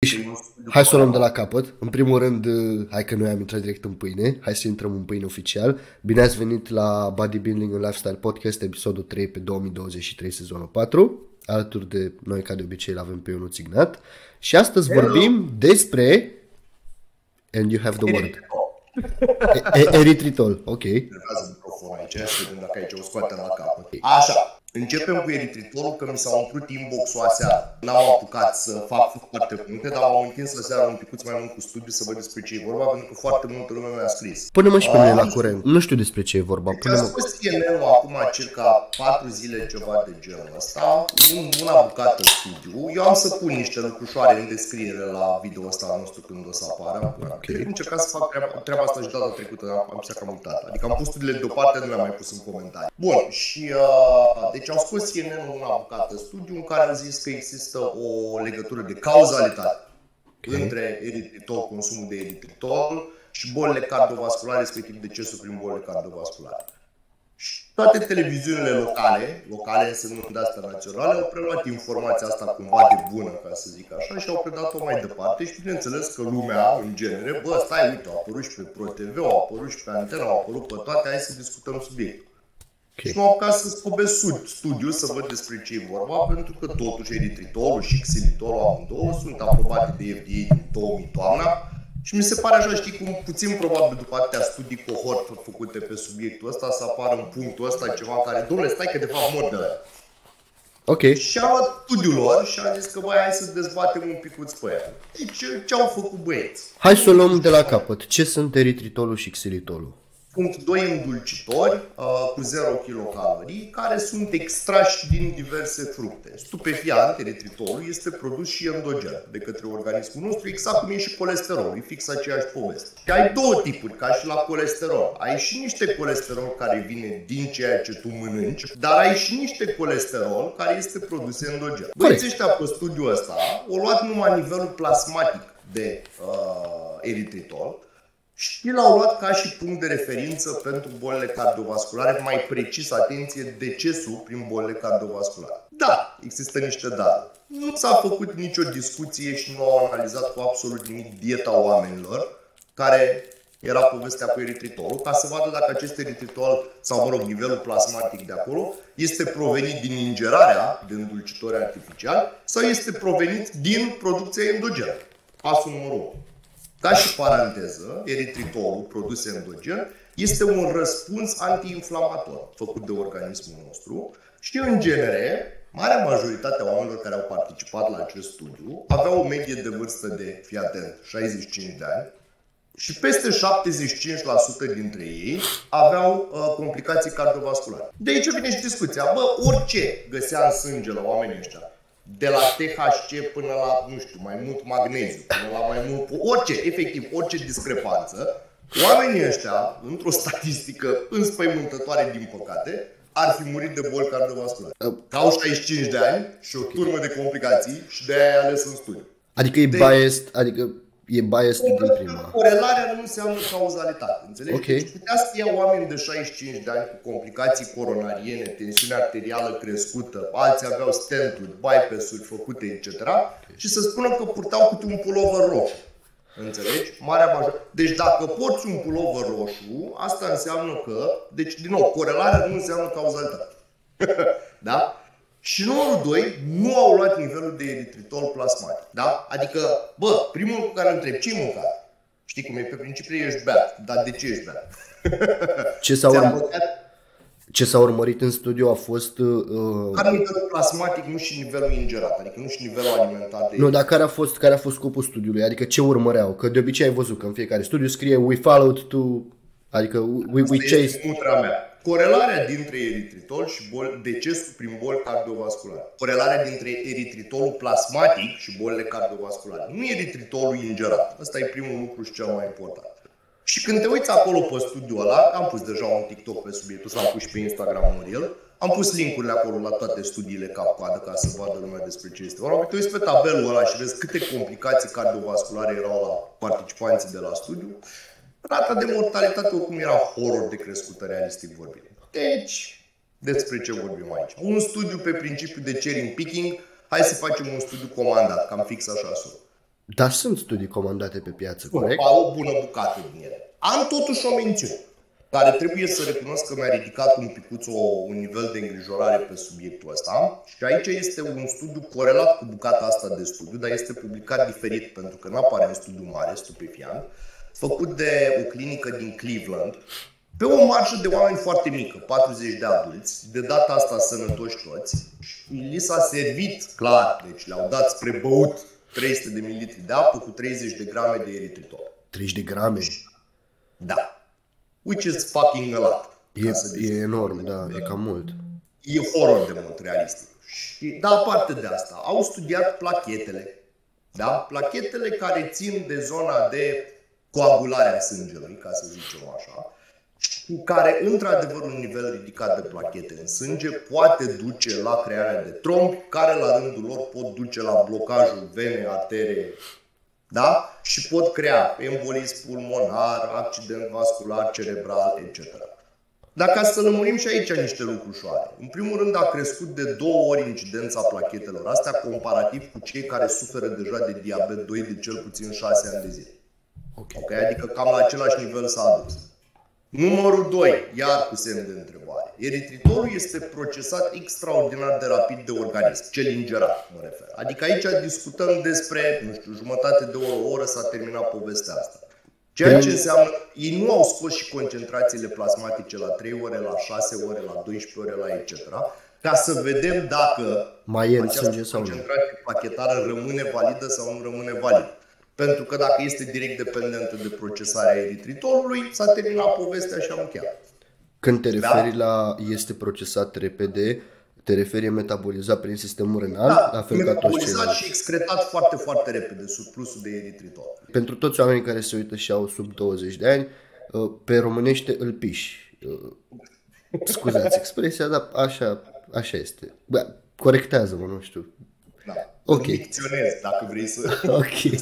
Hai să o luăm de la capăt. În primul rând, hai că noi am intrat direct în pâine. Hai să intrăm în pâine oficial. Bine ați venit la Bodybuilding and Lifestyle Podcast, episodul 3 pe 2023, sezonul 4. Alături de noi, ca de obicei, l-avem pe Ionuț Ignat. Și astăzi vorbim despre... And you have the word. Eritritol, ok. Intervează microfonul aici, să vedem dacă aici o scoatem la capăt. Așa. Începem cu eritritolul, că mi s-a umplut inbox-ul aseară. N-am apucat să fac foarte multe, dar m-am întins la seara un picuț mai mult cu studiu să văd despre ce e vorba, pentru că foarte multă lume mi-a scris. Pune-mă și pe mine la curent. Nu știu despre ce e vorba. Deci a spus CNN-ul acum circa 4 zile, ceva de genul ăsta, una bucată studiu. Eu am să pun niște lucrușoare în descriere la video ăsta nostru când o să apară. Okay. Am încercat să fac treaba asta și data trecută, am zis că am uitat. Adică am pus studiile deoparte, nu le-am mai pus în comentarii. Bun, și... Deci au scos CNN-ul una bucată studiu în care a zis că există o legătură de cauzalitate între eritritol, consumul de eritritol și bolile cardiovasculare, respectiv decesul prin bolile cardiovasculare. Și toate televiziunile locale însemnând de astea naționale, au preluat informația asta cumva de bună, ca să zic așa, și au predat-o mai departe și bineînțeles că lumea, în genere, stai, uite, au apărut și pe ProTV, au apărut și pe Antena, au apărut pe toate, hai să discutăm subiectul. Okay. Și m-am apucat să scobesc studiu să văd despre ce e vorba, pentru că totuși eritritolul și xilitolul amândouă sunt aprobate de FDA din 2000 toamna și mi se pare așa, știi, cum puțin probabil după atâtea studii cohort făcute pe subiectul ăsta să apară în punctul ăsta ceva în care, dom'le, stai că de fapt mor de la el. Ok. Și am luat studiul lor și am zis că hai să dezbatem un picuț pe el. Deci ce au făcut băieți? Hai să o luăm de la capăt. Ce sunt eritritolul și xilitolul? Sunt doi îndulcitori cu 0 kilocalorii care sunt extrași din diverse fructe. Stupefiant, eritritolul, este produs și endogen de către organismul nostru, exact cum e și colesterolul, e fix aceeași poveste. Și ai două tipuri, ca și la colesterol. Ai și niște colesterol care vine din ceea ce tu mănânci, dar ai și niște colesterol care este produs endogen. Băieții ăștia pe studiul ăsta au luat numai nivelul plasmatic de eritritol, și l-au luat ca și punct de referință pentru bolile cardiovasculare, mai precis, atenție, decesul prin bolile cardiovasculare. Da, există niște date. Nu s-a făcut nicio discuție și nu au analizat cu absolut nimic dieta oamenilor, care era povestea cu eritritolul, ca să vadă dacă acest eritritol, sau mă rog, nivelul plasmatic de acolo, este provenit din ingerarea de îndulcitori artificiali sau este provenit din producția endogenă. Pasul numărul 1. Ca și paranteză, eritritolul produs endogen este un răspuns antiinflamator făcut de organismul nostru și, în genere, marea majoritate a oamenilor care au participat la acest studiu aveau o medie de vârstă de, fii atent, 65 de ani și peste 75% dintre ei aveau complicații cardiovasculare. De aici vine și discuția. Orice găsea în sânge la oamenii ăștia, de la THC până la, nu știu, mai mult magneziu, până la mai mult, orice, efectiv, orice discrepanță, oamenii ăștia, într-o statistică înspăimântătoare, din păcate, ar fi murit de boli cardiovasculare. Că au 65 de ani și o turmă de complicații și de-aia e ales în studiu. Adică e biased, e biased din prima. Corelarea nu înseamnă cauzalitate, înțelegi? Okay. Deci putea să ia oameni de 65 de ani cu complicații coronariene, tensiune arterială crescută, alții aveau stenturi, bypass-uri făcute, etc. Și să spună că purtau câte un pulover roșu. Înțelegi? Deci dacă porți un pulover roșu, asta înseamnă că, deci din nou, corelarea nu înseamnă cauzalitate. Da? Și numărul 2, nu au luat nivelul de eritritol plasmatic. Da? Adică, primul lucru care întreb, ce-i mâncat? Știi cum e? Pe principiu ești beat. Dar de ce ești beat? Ce s-a urmărit în studiu a fost... Care nivelul plasmatic, nu și nivelul ingerat. Adică nu și nivelul alimentar. Nu, dar care a fost scopul studiului? Adică ce urmăreau? Că de obicei ai văzut că în fiecare studiu scrie we followed to... Adică we chased... Corelarea dintre eritritol și decesul prin boli cardiovasculare. Corelarea dintre eritritolul plasmatic și bolile cardiovasculare. Nu eritritolul ingerat. Ăsta e primul lucru și cel mai important. Și când te uiți acolo pe studiul ăla, am pus deja un TikTok pe subiectul ăsta, am pus și pe Instagram el, am pus link-urile acolo la toate studiile cap-coadă ca să vadă lumea despre ce este vorba. Te uiți pe tabelul ăla și vezi câte complicații cardiovasculare erau la participanții de la studiu. Rata de mortalitate oricum era horror de crescută, realistic vorbind. Deci, despre ce vorbim aici? Un studiu pe principiu de cherry picking, hai să facem un studiu comandat, cam fix așa sună. Dar sunt studii comandate pe piață, Bun, corect? o bună bucată din ele. Am totuși o mențiune, care trebuie să recunosc că mi-a ridicat un picuț un nivel de îngrijorare pe subiectul ăsta. Și aici este un studiu corelat cu bucata asta de studiu, dar este publicat diferit pentru că nu apare în studiu mare, stupefiant, făcut de o clinică din Cleveland, pe o marjă de oameni foarte mică, 40 de adulți, de data asta sănătoși toți, și li s-a servit, clar, deci le-au dat spre băut 300 de ml de apă cu 30 de grame de eritritol. 30 de grame? Da. Which is fucking a lot. E enorm, da, e cam mult. E horror de mult, realistic. Dar aparte de asta, au studiat plachetele. Da? Plachetele care țin de zona de coagulare a sângelui, ca să zicem așa, cu care, într-adevăr, un nivel ridicat de plachete în sânge poate duce la crearea de trombi, care la rândul lor pot duce la blocajul vene, artere, da? Și pot crea embolism pulmonar, accident vascular cerebral, etc. Dar ca să lămurim și aici niște lucruri ușoare. În primul rând a crescut de 2 ori incidența plachetelor astea comparativ cu cei care suferă deja de diabet 2 de cel puțin 6 ani de zile. Okay? Adică cam la același nivel s-a adus. Numărul 2, iar cu semn de întrebare. Eritritolul este procesat extraordinar de rapid de organism, cel ingerat mă refer. Adică aici discutăm despre, nu știu, jumătate de oră, o oră s-a terminat povestea asta. Ceea ce înseamnă, ei nu au scos și concentrațiile plasmatice la 3 ore, la 6 ore, la 12 ore, la etc. Ca să vedem dacă mai e în această sânge sau nu. concentrație plachetară rămâne validă sau nu rămâne validă. Pentru că dacă este direct dependentă de procesarea eritritolului, s-a terminat povestea și am încheiat. Când te referi la este procesat repede, te referi metabolizat prin sistemul renal, la fel ca toți metabolizat ceilalți. și excretat foarte, foarte repede, surplusul de eritritol. Pentru toți oamenii care se uită și au sub 20 de ani, pe românește îl piși. Scuzați expresia, dar așa este. Bă, corectează-mă, nu știu. Da. Ok. Dicționez, dacă vrei să... Ok.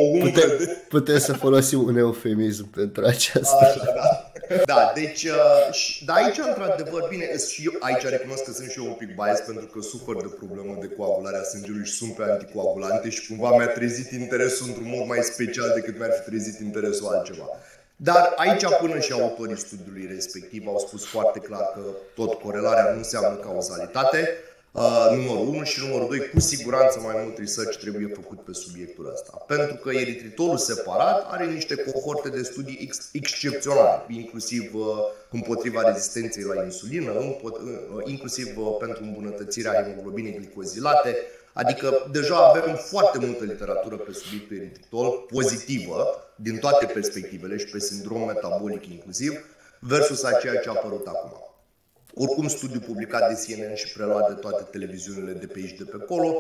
Putem să folosim un eufemism pentru aceasta. Așa, da. Da, deci, da, aici, într-adevăr, bine, și eu, aici recunosc că sunt și eu un pic bias pentru că sufăr de problemă de coagulare a sângelui și sunt pe anticoagulante și cumva mi-a trezit interesul într-un mod mai special decât mi-ar fi trezit interesul altceva. Dar aici până și autorii studiului respectiv au spus foarte clar că tot corelarea nu înseamnă cauzalitate. Numărul 1 și numărul 2, cu siguranță mai mult research trebuie făcut pe subiectul ăsta. Pentru că eritritolul separat are niște cohorte de studii excepționale, inclusiv împotriva rezistenței la insulină, inclusiv pentru îmbunătățirea hemoglobinei glicozilate. Adică deja avem foarte multă literatură pe subiectul eritritol, pozitivă, din toate perspectivele și pe sindrom metabolic inclusiv, versus a ceea ce a apărut acum. Oricum, studiul publicat de CNN și preluat de toate televiziunile de pe aici de pe acolo,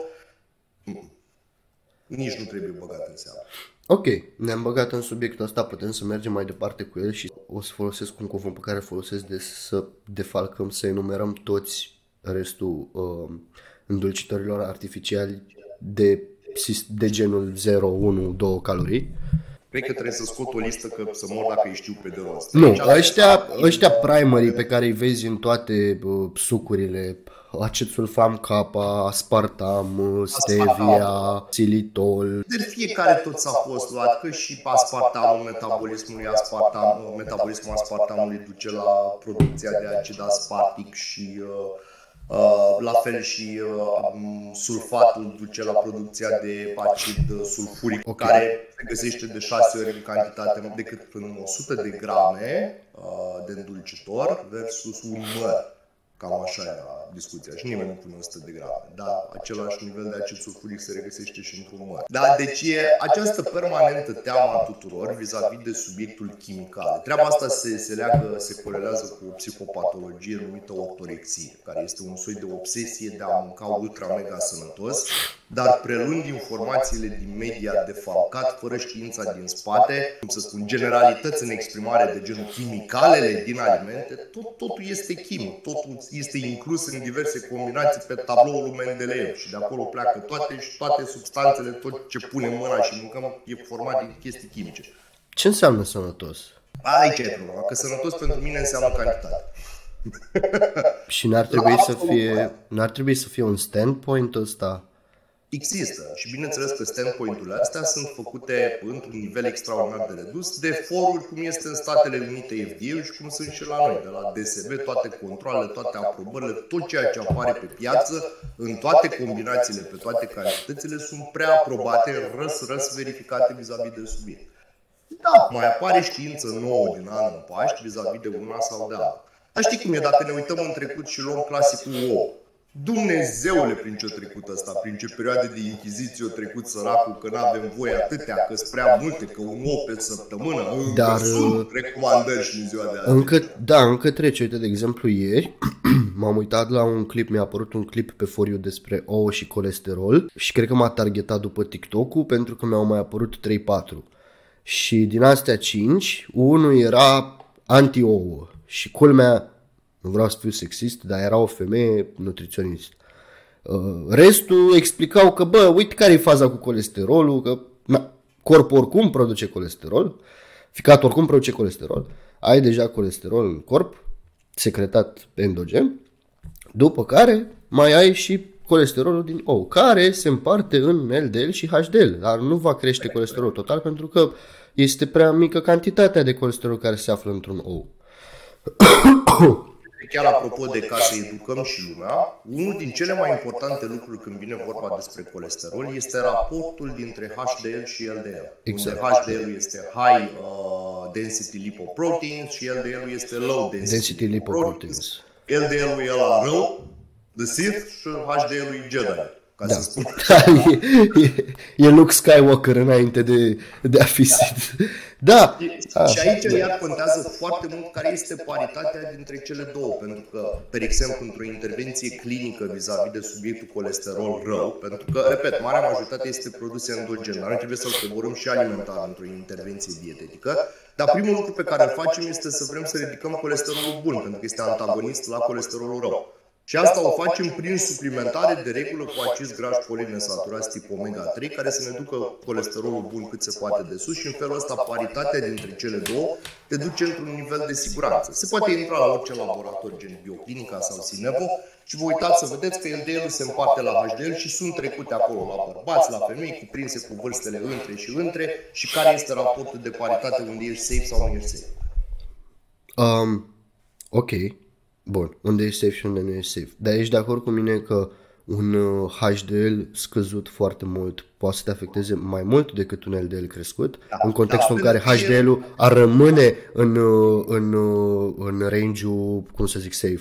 nici nu trebuie băgat în seamă. Ok, ne-am băgat în subiectul ăsta, putem să mergem mai departe cu el și o să folosesc un cuvânt pe care folosesc să defalcăm, să enumerăm toți restul îndulcitorilor artificiali de genul 0, 1, 2 calorii. Cred că trebuie să scot o listă că să mor dacă îi știu pe de rost. Nu, ăștia primary pe care îi vezi în toate sucurile, acet sulfam kappa, aspartam, stevia, xilitol. De fiecare tot s-a fost luat, că și aspartamul metabolismul aspartamului duce la producția de acid aspartic și la fel și sulfatul duce la producția de acid sulfuric, okay, care se găsește de 6 ori în cantitate decât în 100 de grame de îndulcitor versus un măr. Cam așa era discuția și nimeni nu pune 100 de grame, dar același nivel de acid sulfuric se regăsește și într-un măr. Da, deci e această permanentă teamă a tuturor vis-a-vis de subiectul chimical. Treaba asta se corelează cu o psihopatologie numită ortorexie, care este un soi de obsesie de a mânca ultra-mega sănătos, dar preluând informațiile din media defalcat, fără știința din spate, cum să spun, generalități în exprimare de genul chimicalele din alimente, totul este chimic, totul este inclus în diverse combinații pe tabloul lui Mendeleev și de acolo pleacă toate substanțele, tot ce punem mâna și mâncăm e format din chestii chimice. Ce înseamnă sănătos? Aici e problema, că sănătos pentru mine înseamnă cantitate. Și n-ar trebui să fie un standpoint ăsta? Există și bineînțeles că standpoint-urile astea sunt făcute într-un nivel extraordinar de redus de foruri cum este în Statele Unite FDA și cum sunt și la noi, de la DSB, toate controlele, toate aprobările, tot ceea ce apare pe piață, în toate combinațiile, pe toate cantitățile, sunt preaprobate, răs verificate vis-a-vis de subiect. Da, mai apare știință nouă din an în Paști vis-a-vis de una sau de alta. Dar știi cum e, dacă ne uităm în trecut și luăm clasicul ouă, Dumnezeule, prin ce a trecut ăsta, prin ce perioade de inchiziție a trecut săracul, că n-avem voie atâtea, că sunt prea multe, că un ou pe săptămână, dar sunt recomandări și în ziua de azi. Încă trece. Uite, de exemplu, ieri m-am uitat la un clip, mi-a apărut un clip pe For You despre ouă și colesterol și cred că m-a targetat după TikTok-ul pentru că mi-au mai apărut 3-4. Și din astea 5, unul era anti-ouă și culmea, nu vreau să fiu sexist, dar era o femeie nutriționist. Restul explicau că, bă, uite care e faza cu colesterolul, că corpul oricum produce colesterol, ficatul oricum produce colesterol, ai deja colesterol în corp, secretat endogen, după care mai ai și colesterolul din ou, care se împarte în LDL și HDL, dar nu va crește colesterolul total pentru că este prea mică cantitatea de colesterol care se află într-un ou. Chiar apropo de ca să educăm și lumea, unul din cele mai importante lucruri când vine vorba despre colesterol este raportul dintre HDL și LDL. Exact. Unde HDL este High Density Lipoproteins și LDL este Low Density Lipoproteins. LDL-ul e la rău, The Sith, și HDL-ul e Jedi. Ca să spun. E Luke Skywalker înainte de a fi Sith. Da. Și aici iar contează foarte mult care este paritatea dintre cele două. Pentru că, de exemplu, într-o intervenție clinică vis-a-vis de subiectul colesterol rău, pentru că, repet, marea majoritate este produs endogen, dar noi trebuie să-l coborâm și alimentar într-o intervenție dietetică. Dar primul lucru pe care îl facem este să vrem să ridicăm colesterolul bun, pentru că este antagonist la colesterolul rău. Și asta o facem prin suplimentare de regulă cu acizi grași poliinsaturați tip omega-3, care să ne ducă colesterolul bun cât se poate de sus și în felul ăsta paritatea dintre cele două te duce într-un nivel de siguranță. Se poate intra la orice laborator gen Bioclinica sau Sinevo și vă uitați să vedeți că LDL-ul se împarte la HDL și sunt trecute acolo la bărbați, la femei, cuprinse cu vârstele între și care este raportul de paritate unde ești safe sau nu ești safe. Ok. Bun, unde e safe și unde nu e safe. Dar ești de acord cu mine că un HDL scăzut foarte mult poate să te afecteze mai mult decât un LDL crescut? Da, în contextul în care HDL-ul ar rămâne în range-ul, cum să zic, safe.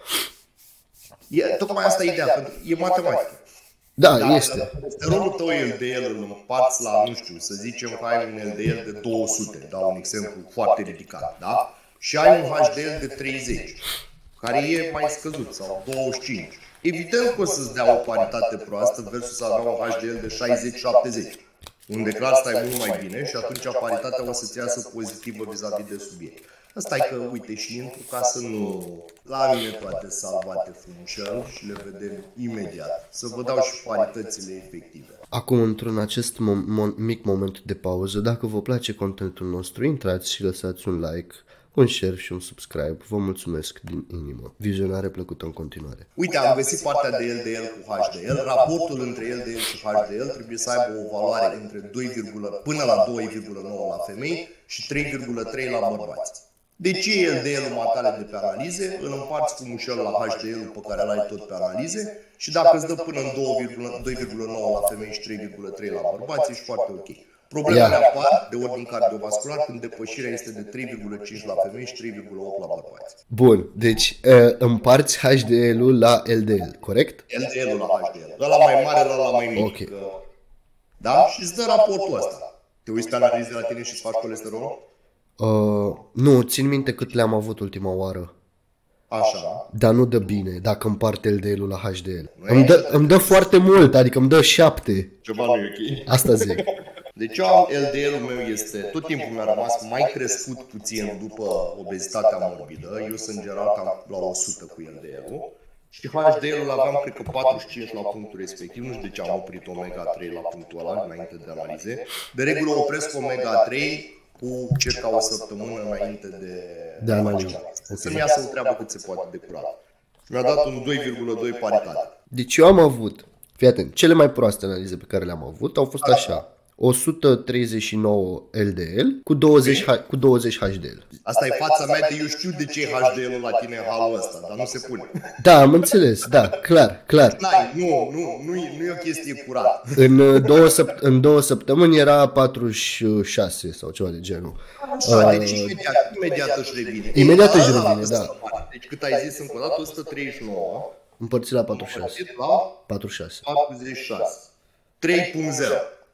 Tocmai asta e ideea, pentru că e matematică. Da, este. Colesterolul tău LDL îl împarți la, nu știu, să zicem că ai un LDL de 200, dau un exemplu foarte ridicat, da? Și ai un HDL de 30. Care e mai scăzut, sau 25. Evident că o să-ți dea o paritate proastă versus a avea un HDL de 60-70, unde clar stai mult mai bine și atunci paritatea o să-ți iasă pozitivă vis-a-vis de subiect. Asta e că, uite, și intru ca să nu... La mine toate salvate frumușel și le vedem imediat. Să vă dau și paritățile efective. Acum, într-un acest mic moment de pauză, dacă vă place contentul nostru, intrați și lăsați un like, un share și un subscribe. Vă mulțumesc din inimă. Vizionare plăcută în continuare. Uite, am găsit partea de LDL cu HDL. Raportul între LDL și HDL trebuie să aibă o valoare între 2, până la 2,9 la femei și 3,3 la bărbați. De ce LDL-ul matale de pe analize? Îl împarți cu mușel la HDL-ul pe care l-ai tot pe analize și dacă îți dă până în 2,9 la femei și 3,3 la bărbați, ești foarte ok. Problemele apar de ordin cardiovascular când depășirea este de 3,5 la femei și 3,8 la bărbați. Bun, deci împarți HDL-ul la LDL, corect? LDL-ul la HDL. Ăla mai mare, ăla mai mic. Okay. Da? Și îți dă raportul ăsta. Te uiți pe analize la tine și îți faci colesterolul? Nu, țin minte cât le-am avut ultima oară. Așa. Dar nu dă bine dacă împarte LDL-ul la HDL. Îmi dă foarte mult, adică îmi dă 7. Ceva nu e ok. Asta zic. Deci LDL-ul meu este, tot timpul mi-a rămas mai crescut puțin după obezitatea morbidă. Eu sunt general cam la 100 cu LDL-ul. Și HDL-ul aveam, cred că 45 la punctul respectiv. Nu știu de ce am oprit omega-3 la punctul ăla, înainte de analize. De regulă opresc omega-3 cu circa o săptămână înainte de analiză. Să-mi iasă o treabă cât se poate de curat. Mi-a dat un 2,2 paritate. Deci eu am avut, Fii atent, cele mai proaste analize pe care le-am avut au fost așa. 139 LDL cu 20 HDL. Asta e fața mea de eu știu de ce e HDL-ul la tine în halul ăsta, dar nu se pune. Da, am înțeles, da, clar. Nu e o chestie curată. În 2 săptămâni era 46 sau ceva de genul. Așa, deci imediat își revine. Imediat își revine, da. Deci cât ai zis încă o dată, 139 împărțit la 46. La 46. 3.0.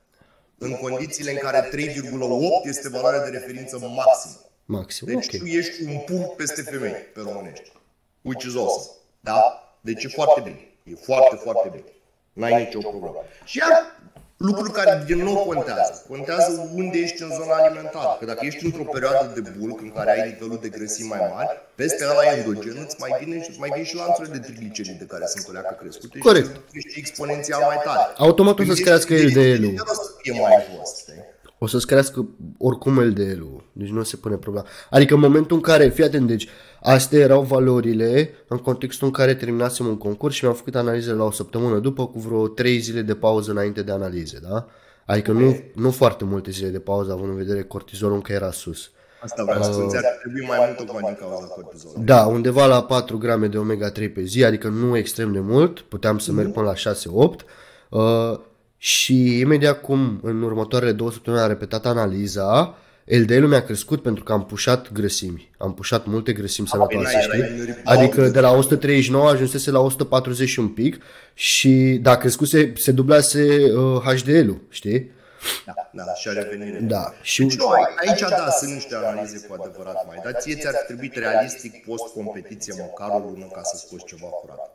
În condițiile în care 3,8 este valoarea de referință maximă. Maxim, deci tu ești un punct peste femei, pe românești. Which is awesome. Da? Deci e foarte bine. E foarte, foarte bine. N-ai nicio problemă. Și iar lucruri care din nou contează. Contează unde ești în zona alimentară. Că dacă ești într-o perioadă de bulk în care ai nivelul de grăsimi mai mari, peste ăla endogen îți mai vin și lanțurile de trigliceride care sunt o leacă crescute. Corect. Și crești exponențial mai tare. Automat o să-ți crească LDL-ul. E mai jos, o să-ți crească oricum LDL-ul. Deci nu se pune problema. Adică în momentul în care, fii atent, deci astea erau valorile în contextul în care terminasem un concurs și mi-am făcut analizele la o săptămână după, cu vreo 3 zile de pauză înainte de analize, da? Adică nu foarte multe zile de pauză, având în vedere cortizolul încă era sus. Asta vreau să spun, ar trebui mai mult tocmai din cauza cortizolului. Da, undeva la 4 grame de omega-3 pe zi, adică nu extrem de mult, puteam să merg până la 6-8. Și imediat cum în următoarele 2 săptămâni am repetat analiza, LDL-ul mi-a crescut pentru că am pușat grăsimi. Am pușat multe grăsimi sănătoase, știi? Adică de la 139 ajunsese la 140 și un pic și dacă crescuse, se dublase HDL-ul, știi? Da, și a revenire. Da. Și deci, aici, da, sunt niște analize cu adevărat mai, dar ție ți-ar trebui realistic post-competiție măcar o lună ca să scoți ceva curat.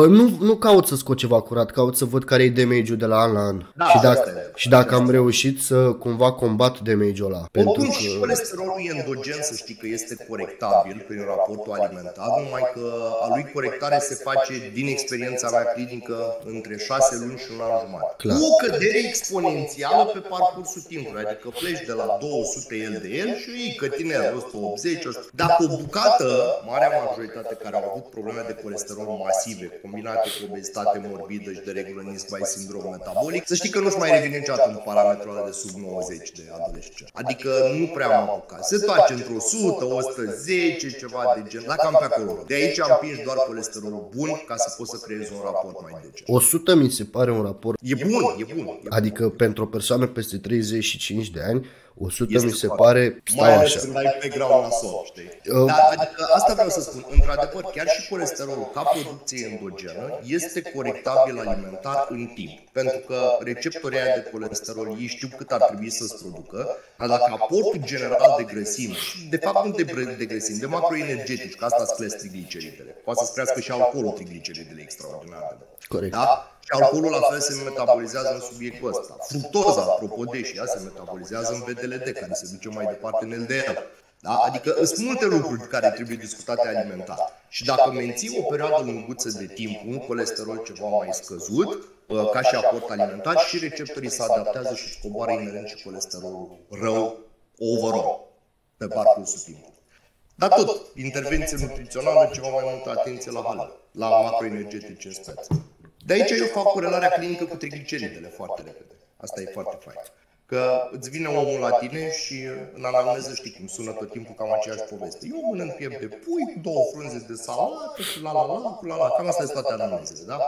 Nu caut să scot ceva curat, caut să văd care e damage-ul de la an la an. Da, și dacă am reușit să cumva combat damage-ul ăla. Oricum și colesterolul endogen, să știi că este corectabil prin raportul alimentar, numai că a lui corectare se face, din experiența mea clinică, între 6 luni și un an jumătate. Clar. Cu o cădere exponențială pe parcursul timpului, adică pleci de la 200 LDL și iei cătinel 180, dacă o bucată, marea majoritate care au avut probleme de colesterol masive, combinate cu obezitate morbidă și de regulă NISBA sindrom metabolic, să știi că nu-și mai revine niciodată în parametrul ăla de sub 90 de adolescenți. Adică nu prea am apucat. Se toace într-o 100, 110, ceva de gen, la cam pe acolo. De aici împingi doar colesterolul bun ca să poți să creezi un raport mai decent. 100 mi se pare un raport. E bun. Adică pentru o persoană peste 35 de ani, 100 mi se pare, mai ales când ai background nasol, știi? Dar, adică asta vreau să spun, într-adevăr, chiar și colesterolul ca producție endogenă este corectabil alimentar în timp. Pentru că receptorii aia de colesterol, ei știu cât ar trebui să-ți producă, dar dacă aportul general de grăsimi, și de fapt nu de grăsimi, de macroenergetici, că asta îți cresc trigliceridele, poate să-ți crească și alcoolul trigliceridele extraordinar de mult. Corect. Da? Și alcoolul la fel se metabolizează în subiectul ăsta. Fructoza, apropo de și ea, se metabolizează în VDLD, care se duce mai departe în LDL. Da? Adică sunt multe lucruri care trebuie discutate alimentar. Și dacă menții o perioadă lunguță de timp un colesterol ceva mai scăzut, ca și aport alimentar, și receptorii se adaptează și îți coboară inerent și colesterolul rău overall pe parcursul timpului. Dar tot, intervenție nutrițională, ceva mai multă atenție la hale, la macroenergetici în speță. De aici eu fac corelarea clinică cu trigliceridele foarte repede. Asta e foarte fain. Că îți vine omul la tine și în anamneză știi cum sună tot timpul cam aceeași poveste. Eu mănânc piept de pui cu 2 frunze de salată, cu la. Cam asta este toate anamnezele, da?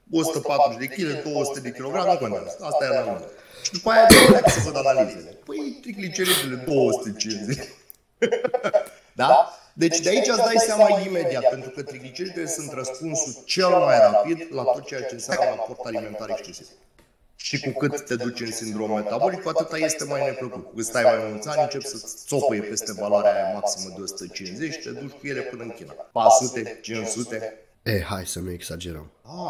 140 de kg, 200 de kg, nu contează. Asta e anamneză. Și după aia de să văd analizele. Păi trigliceridele 250. Da? Deci de aici îți dai seama imediat, pentru că trigliceridele sunt răspunsul cel mai rapid la tot ceea ce înseamnă aport alimentar excesiv. Și cu cât te duci în sindrom metabolic, cu atâta este mai neplăcut. Îți stai mai mulți ani, începi să-ți țopăie peste valoarea aia maximă de 150, te duci cu ele până în China. 400, 500. Hai să nu exagerăm.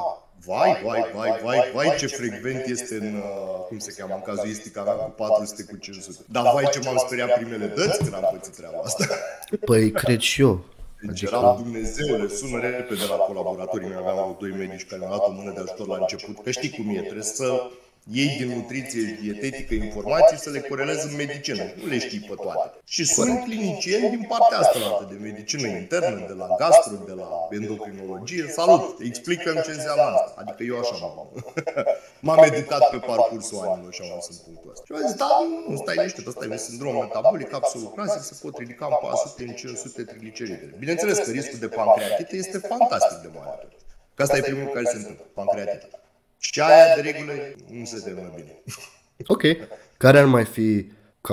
Vai, ce frecvent este în, cum se cheamă, în cazuistica mea cu 400, cu 500. Dar vai ce m-am speriat primele dăți când am pățit treaba asta. Păi cred și eu. Deci eram, Dumnezeule, sună repede la colaboratorii mei, aveam 2 medici care mi-au dat o mână de ajutor la început, că știi cum e, trebuie să iei din nutriție și dietetică informații să le corelezi în medicină. Nu le știi pe toate. Și sunt clinicieni din partea asta de medicină internă, de la gastro, de la endocrinologie. Salut! Explicăm ce înseamnă asta. Adică eu așa m-am educat pe parcursul anilor și am ajuns în punctul ăsta. Și am zis, da, nu, stai liniștit, ăsta e sindrom metabolic, absolucrasic, se pot ridica în 400, în 500 trigliceridele. Bineînțeles că riscul de pancreatită este fantastic de mare. Că asta e primul care se întâmplă, pancreatită. Și aia, de regulă, nu se termină bine. Ok. Care ar mai fi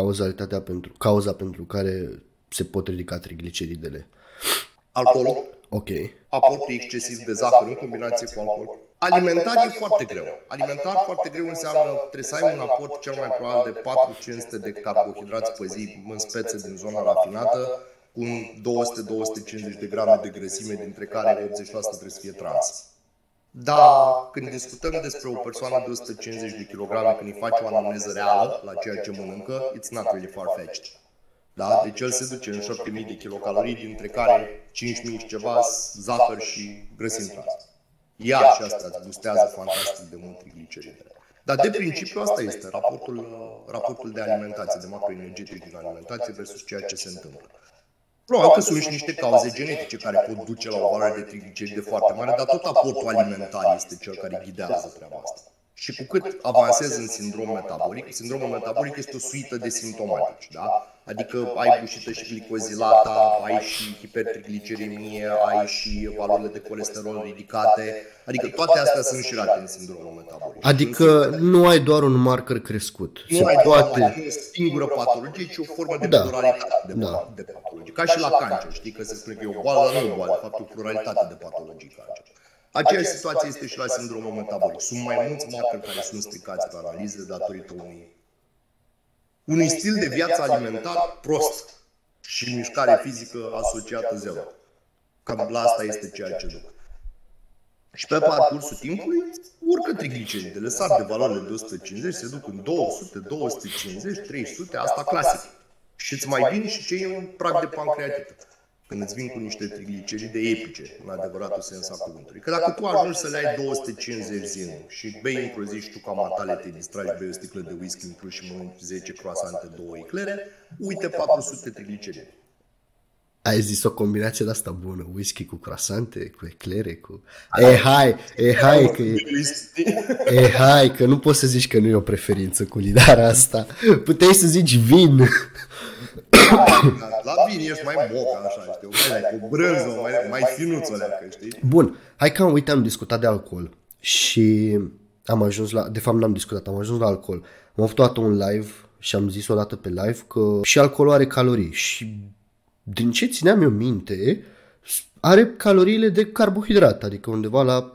cauza pentru care se pot ridica trigliceridele? Alcoolul. Ok. Aportul excesiv de zahăr în combinație cu alcool. Alimentar e foarte greu. Alimentar foarte greu înseamnă trebuie să ai un aport cel mai probabil de 400-500 de carbohidrați pe zi în spețe din zona rafinată, cu 200-250 de grame de grăsime, dintre care 80% trebuie să fie trans. Dar când discutăm despre o persoană de 150 de kg, când îi faci o anamneză reală la ceea ce mănâncă, it's not really far-fetched. Da? Deci el se duce în 7000 de kilocalorii, dintre care 5000 și ceva zahăr și grăsimi trans. Ea și asta îți boostează fantastic de mult trigliceridele. Dar de principiu asta este raportul de alimentație, de macroenergetici din alimentație versus ceea ce se întâmplă. Probabil că sunt și niște cauze genetice care pot duce la o valoare de trigliceride foarte mare, dar tot aportul alimentar este cel care ghidează treaba asta. Și cu cât avansezi în sindromul metabolic este o suită de simptomatici, da? Adică ai bușită și glicozilata, ai și hipertrigliceremie, ai și valorile de colesterol ridicate, adică toate astea sunt înșirate în sindromul metabolic. Adică nu ai doar un marker crescut. Nu ai doar o singură patologie, ci o formă de pluralitate de patologie. Ca și la cancer, știi că se spune că e o boală, dar nu e o boală, de fapt o pluralitate de patologii cancer. Aceeași situație este și la sindromul metabolic. Sunt mai mulți marcări care sunt stricați pe analize datorită unui stil de viață alimentar prost și mișcare fizică asociată zero. Cam la asta este ceea ce duc. Și pe parcursul timpului urcă trigliceridele, sar de valorile de 150, se duc în 200, 250, 300, asta clasic. Și îți mai vin și cei în prag de pancreatită. Când îți vin cu niște trigliceride epice, în adevăratul sens al cuvântului. Că dacă tu ajungi să le ai 250 zilnic și bei într-o zi și tu ca matale te distragi, bei o sticlă de whisky în plus și mănânci 10 croasante, 2 eclere, uite 400 trigliceride. Ai zis o combinație de asta bună, whisky cu croasante, cu eclere, cu... hai, că nu poți să zici că nu e o preferință culinară asta. Puteai să zici vin. La vin ești mai moca, așa, știu, cu brânză, mai finuță, știi? Bun, hai că am discutat de alcool și am ajuns la, de fapt n-am discutat, am ajuns la alcool. Am avut toată un live și am zis odată pe live că și alcoolul are calorii și din ce țineam eu minte, are caloriile de carbohidrat, adică undeva la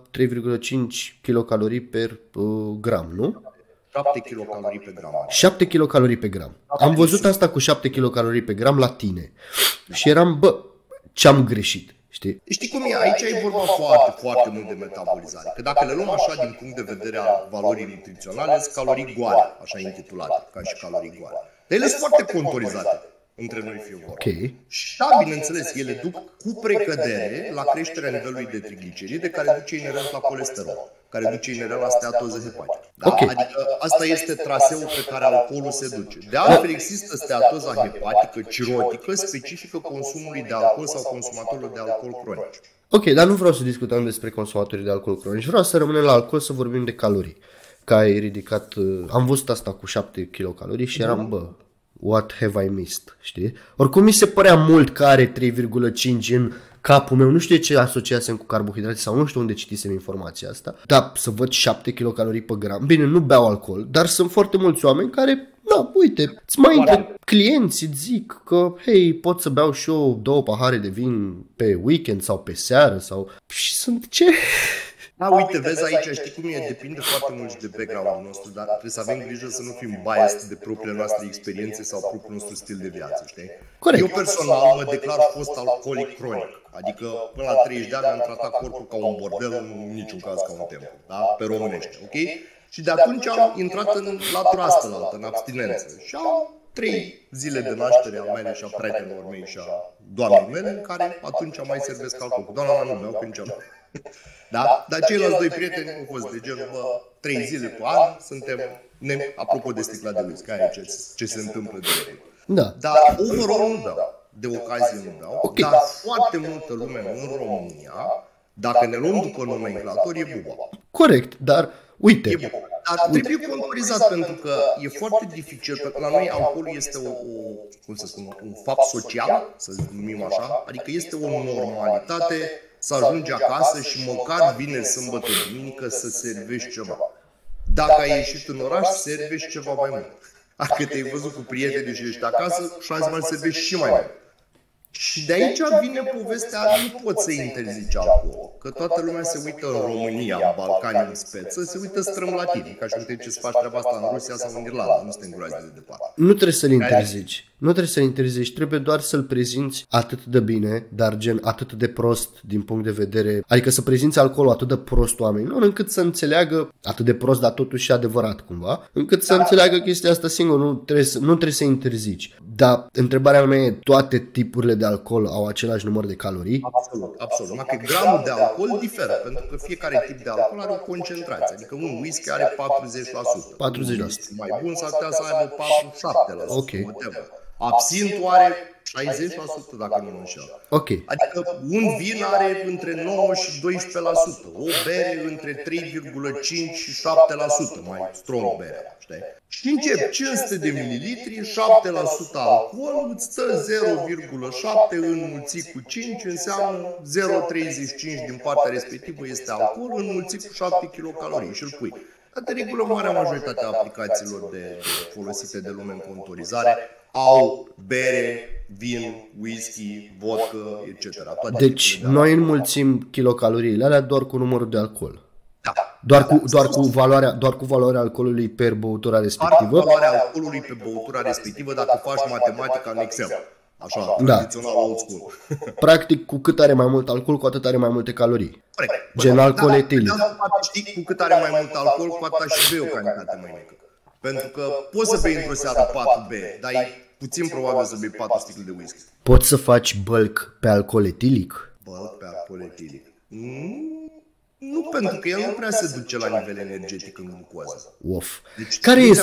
3,5 kilocalorii per gram, nu? 7 kilocalorii pe gram. 7 kilocalorii pe gram. Am văzut asta cu 7 kilocalorii pe gram la tine. Și eram, ce-am greșit, știi? Știi cum e? Aici e vorba foarte, foarte mult de metabolizare. Că dacă le luăm așa din punct de vedere al valorii nutriționale, sunt calorii goale, așa intitulate, ca și calorii goale. Dar ele sunt foarte contorizate. Între noi fie vorba. Okay. Și da, bineînțeles, ele duc cu precădere la creșterea nivelului de trigliceride, care duce inerent la colesterol, care duce inerent la steatoză hepatică. Da? Okay. Adică asta este traseul pe care alcoolul se duce. De altfel există steatoza hepatică cirotică specifică consumului de alcool sau consumatorilor de alcool cronici. Ok, dar nu vreau să discutăm despre consumatorii de alcool cronici, vreau să rămânem la alcool să vorbim de calorii. Că ai ridicat, am văzut asta cu 7 kilocalorii și eram, what have I missed, știi? Oricum mi se părea mult că are 3,5 în capul meu, nu știu de ce asociasem cu carbohidrate sau nu știu unde citisem informația asta, dar să văd 7 kilocalorii pe gram, bine, nu beau alcool, dar sunt foarte mulți oameni care, uite, îți mai intră clienți, îți zic că, hei, pot să beau și eu 2 pahare de vin pe weekend sau pe seară sau... Și sunt ce... Da, uite, vezi aici, știi cum e, depinde foarte mult și de background-ul nostru, dar trebuie să avem grijă să nu fim biased de propriile noastre experiențe sau propriul nostru stil de viață, știi? Corect. Eu personal mă declar fost alcoolic cronic, adică până la 30 de ani am tratat corpul ca un bordel, în niciun caz ca un templu, da? Pe românește, ok? Și de atunci am intrat în latura asta, în abstinență și am 3 zile de naștere a mele și a prietenilor mei și a doamnei mele, în care atunci mai servesc alcool. Doamna nu beau, că nici Da? Dar ceilalți doi prieteni au fost de genul, 3 zile pe an, apropo de sticla de whisky, aia e ce se întâmplă de regulă. Da. Dar overall nu beau, de ocazie nu beau, okay. Dar foarte multă lume în România, dacă ne luăm după nomenclator, e buba. Corect, dar uite. E buba. Dar trebuie contorizat pentru că e foarte dificil, pentru că la noi alcoolul este un fapt social, să numim așa, adică este o normalitate să ajungi acasă și măcar vineri, sâmbătă, duminică să servești ceva. Dacă ai ieșit în oraș, servești ceva mai mult. Dacă te-ai văzut cu prietenii și ești acasă, șanse mai servești și mai mult. Și de aici vine povestea, nu poți să interzici alcool. Că toată lumea se uită în România, în Balcani, în speță, se uită strâm la tine. Ca și uite ce să faci treaba asta în Rusia sau în Irlanda, nu suntem groazi de departe. Nu trebuie să-l interzici. Nu trebuie să-l interzici, trebuie doar să-l prezinți atât de bine, dar gen atât de prost din punct de vedere, adică să prezinți alcoolul atât de prost oamenilor, încât să înțeleagă, atât de prost, dar totuși adevărat cumva, încât să înțeleagă chestia asta singur, nu trebuie să interzici. Dar întrebarea mea e, toate tipurile de alcool au același număr de calorii? Absolut. Numai că gramul de alcool diferă, pentru că fiecare tip de alcool are o concentrație, adică un whisky are 40%. 40%. Mai bun s-ar putea să aibă 47%. Ok. Absintul are 60%, dacă nu mă înșel. Ok. Adică un vin are între 9 și 12%, o bere între 3,5 și 7%, mai strong bere, știi? Și încep 500 de mililitri, 7% alcool, îți stă 0,7 înmulțit cu 5, înseamnă 0,35 din partea respectivă este alcool, înmulțit cu 7 kilocalorii și îl pui. Dar de regulă, marea majoritate a aplicațiilor folosite de lume în contorizare au bere, vin, whisky, vodka, etc. Deci noi înmulțim kilocaloriile alea doar cu numărul de alcool. Da. Doar cu valoarea alcoolului per băutura respectivă. Doar valoarea alcoolului pe băutura respectivă dacă faci matematica în Excel. Așa, tradițional old school. Practic, cu cât are mai mult alcool, cu atât are mai multe calorii. Corect. Gen alcool etilic. Știi, cu cât are mai mult alcool, cu atât și bei o cantitate mai mică. Pentru că poți să bei într-o seară 4 beri, dar e puțin probabil să bei 4 sticle de whisky. Poți să faci bulk pe alcool etilic? Bulk pe alcool etilic? Nu, pentru că el nu prea se duce la nivel energetic în glucoză. Of. Deci,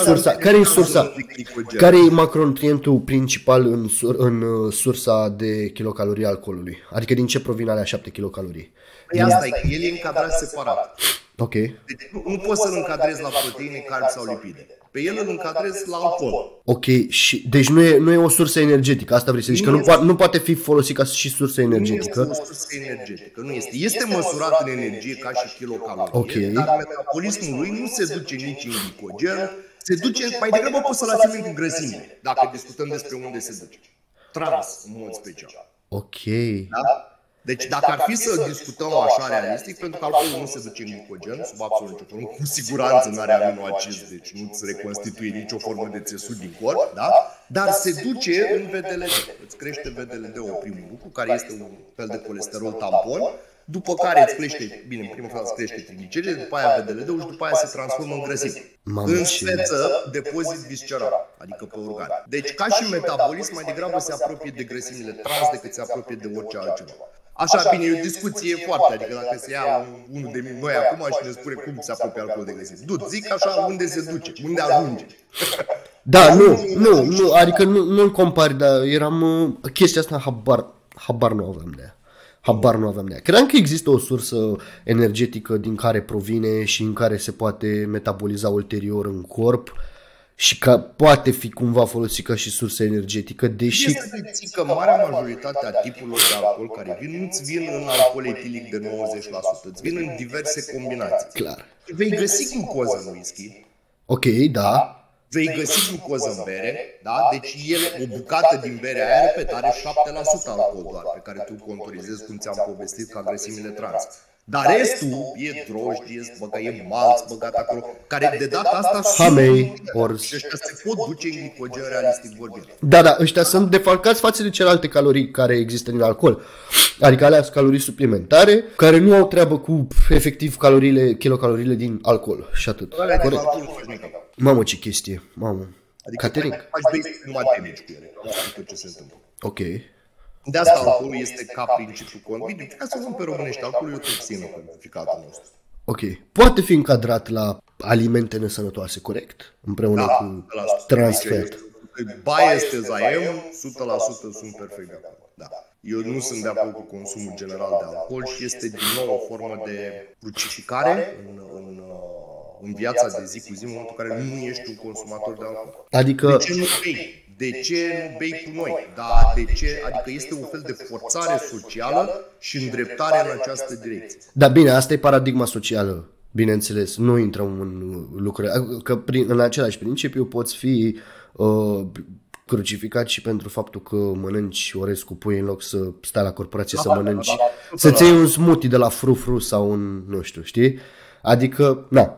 care e macronutrientul principal în sursa de kilocalorii alcoolului? Adică din ce provin alea 7 kilocalorii? Păi asta e, că el e încadrat separat. Ok. Deci nu poți să-l încadrezi la proteine, carbi sau lipide. Pe el îl încadrezi la alcool. Ok, și deci nu e o sursă energetică, asta vrei să zici, că nu poate fi folosit ca și sursă energetică. Nu este o sursă energetică, nu este. Este măsurat în energie ca și kilocalorie, okay. Dar metabolismul lui nu se duce nici în glicogen, se duce, mai degrabă poți să-l asemeni cu grăsimile, dacă discutăm despre unde se duce. Trans, în mod special. Ok. Da? Deci dacă ar fi să discutăm așa realistic, pentru că alcoolul nu se duce în glicogen, sub absolut nicio formă, cu siguranță nu are aminoacizi, deci nu îți reconstituie nicio formă de țesut din corp, da? Dar se duce în VDLD. Îți crește VDLD-ul primul lucru, care este un fel de colesterol tampon, după care îți crește, bine, în primul fel îți crește trigliceride, după aia VDLD-ul și după aia se transformă în grăsime. În speță, depozit visceral, adică pe organ. Deci ca și metabolism, mai degrabă se apropie de grăsimile trans decât se apropie de orice altceva. Așa, bine, e o discuție foarte, adică dacă se ia unul de noi acum și ne spune cum se apropie alcoolul de grăsime. Zic așa, unde se duce, unde ajunge. Da, nu, adică nu-l compari, dar chestia asta habar nu aveam de ea. Credeam că există o sursă energetică din care provine și în care se poate metaboliza ulterior în corp și că poate fi cumva folosit ca și sursă energetică, deși... Este că marea majoritate a tipurilor de alcool care vin nu-ți vin în alcool etilic de 90%, îți vin în diverse combinații. Clar. Vei găsi glucoză în whisky. Ok, da. Vei găsi glucoză în bere, da? Deci o bucată din berea aia, repet, are 7% alcool doar, pe care tu contorizezi, cum ți-am povestit, ca grăsimile trans. Dar restul e drojdie, e malț băgat acolo, care de data asta hamei, și ăștia se pot duce în glicogen realistic vorbind. Da, ăștia sunt defalcați față de celelalte calorii care există din alcool. Adică alea sunt calorii suplimentare, care nu au treabă cu efectiv kilocaloriile din alcool și atât. Corect. Mamă, ce chestie, mamă. Adică Caterin. faci basic numai damage cu ele, ce se întâmplă. Ok. De asta alcoolul este ca principiu convit. Ca să luăm pe românești, alcoolul e o toxină pentru ficatul nostru. Ok. Poate fi încadrat la alimente nesănătoase, corect? Împreună cu transfer. Biased as I am, 100% sunt perfect de acord. Da. Eu nu sunt de acord cu consumul general de alcool și este din nou o formă de crucificare în viața de zi cu zi, în momentul în care nu ești un consumator de alcool. Adică... De ce nu bei? De ce nu bei cu noi? Da, de ce? Adică este un fel de forțare socială și îndreptare în această direcție. Da, bine, asta e paradigma socială, bineînțeles. Nu intrăm în lucruri. Că în același principiu poți fi crucificat și pentru faptul că mănânci orez cu pui în loc să stai la corporație să mănânci, să-ți iei un smoothie de la Frufru sau un, nu știu, știi? Adică, na.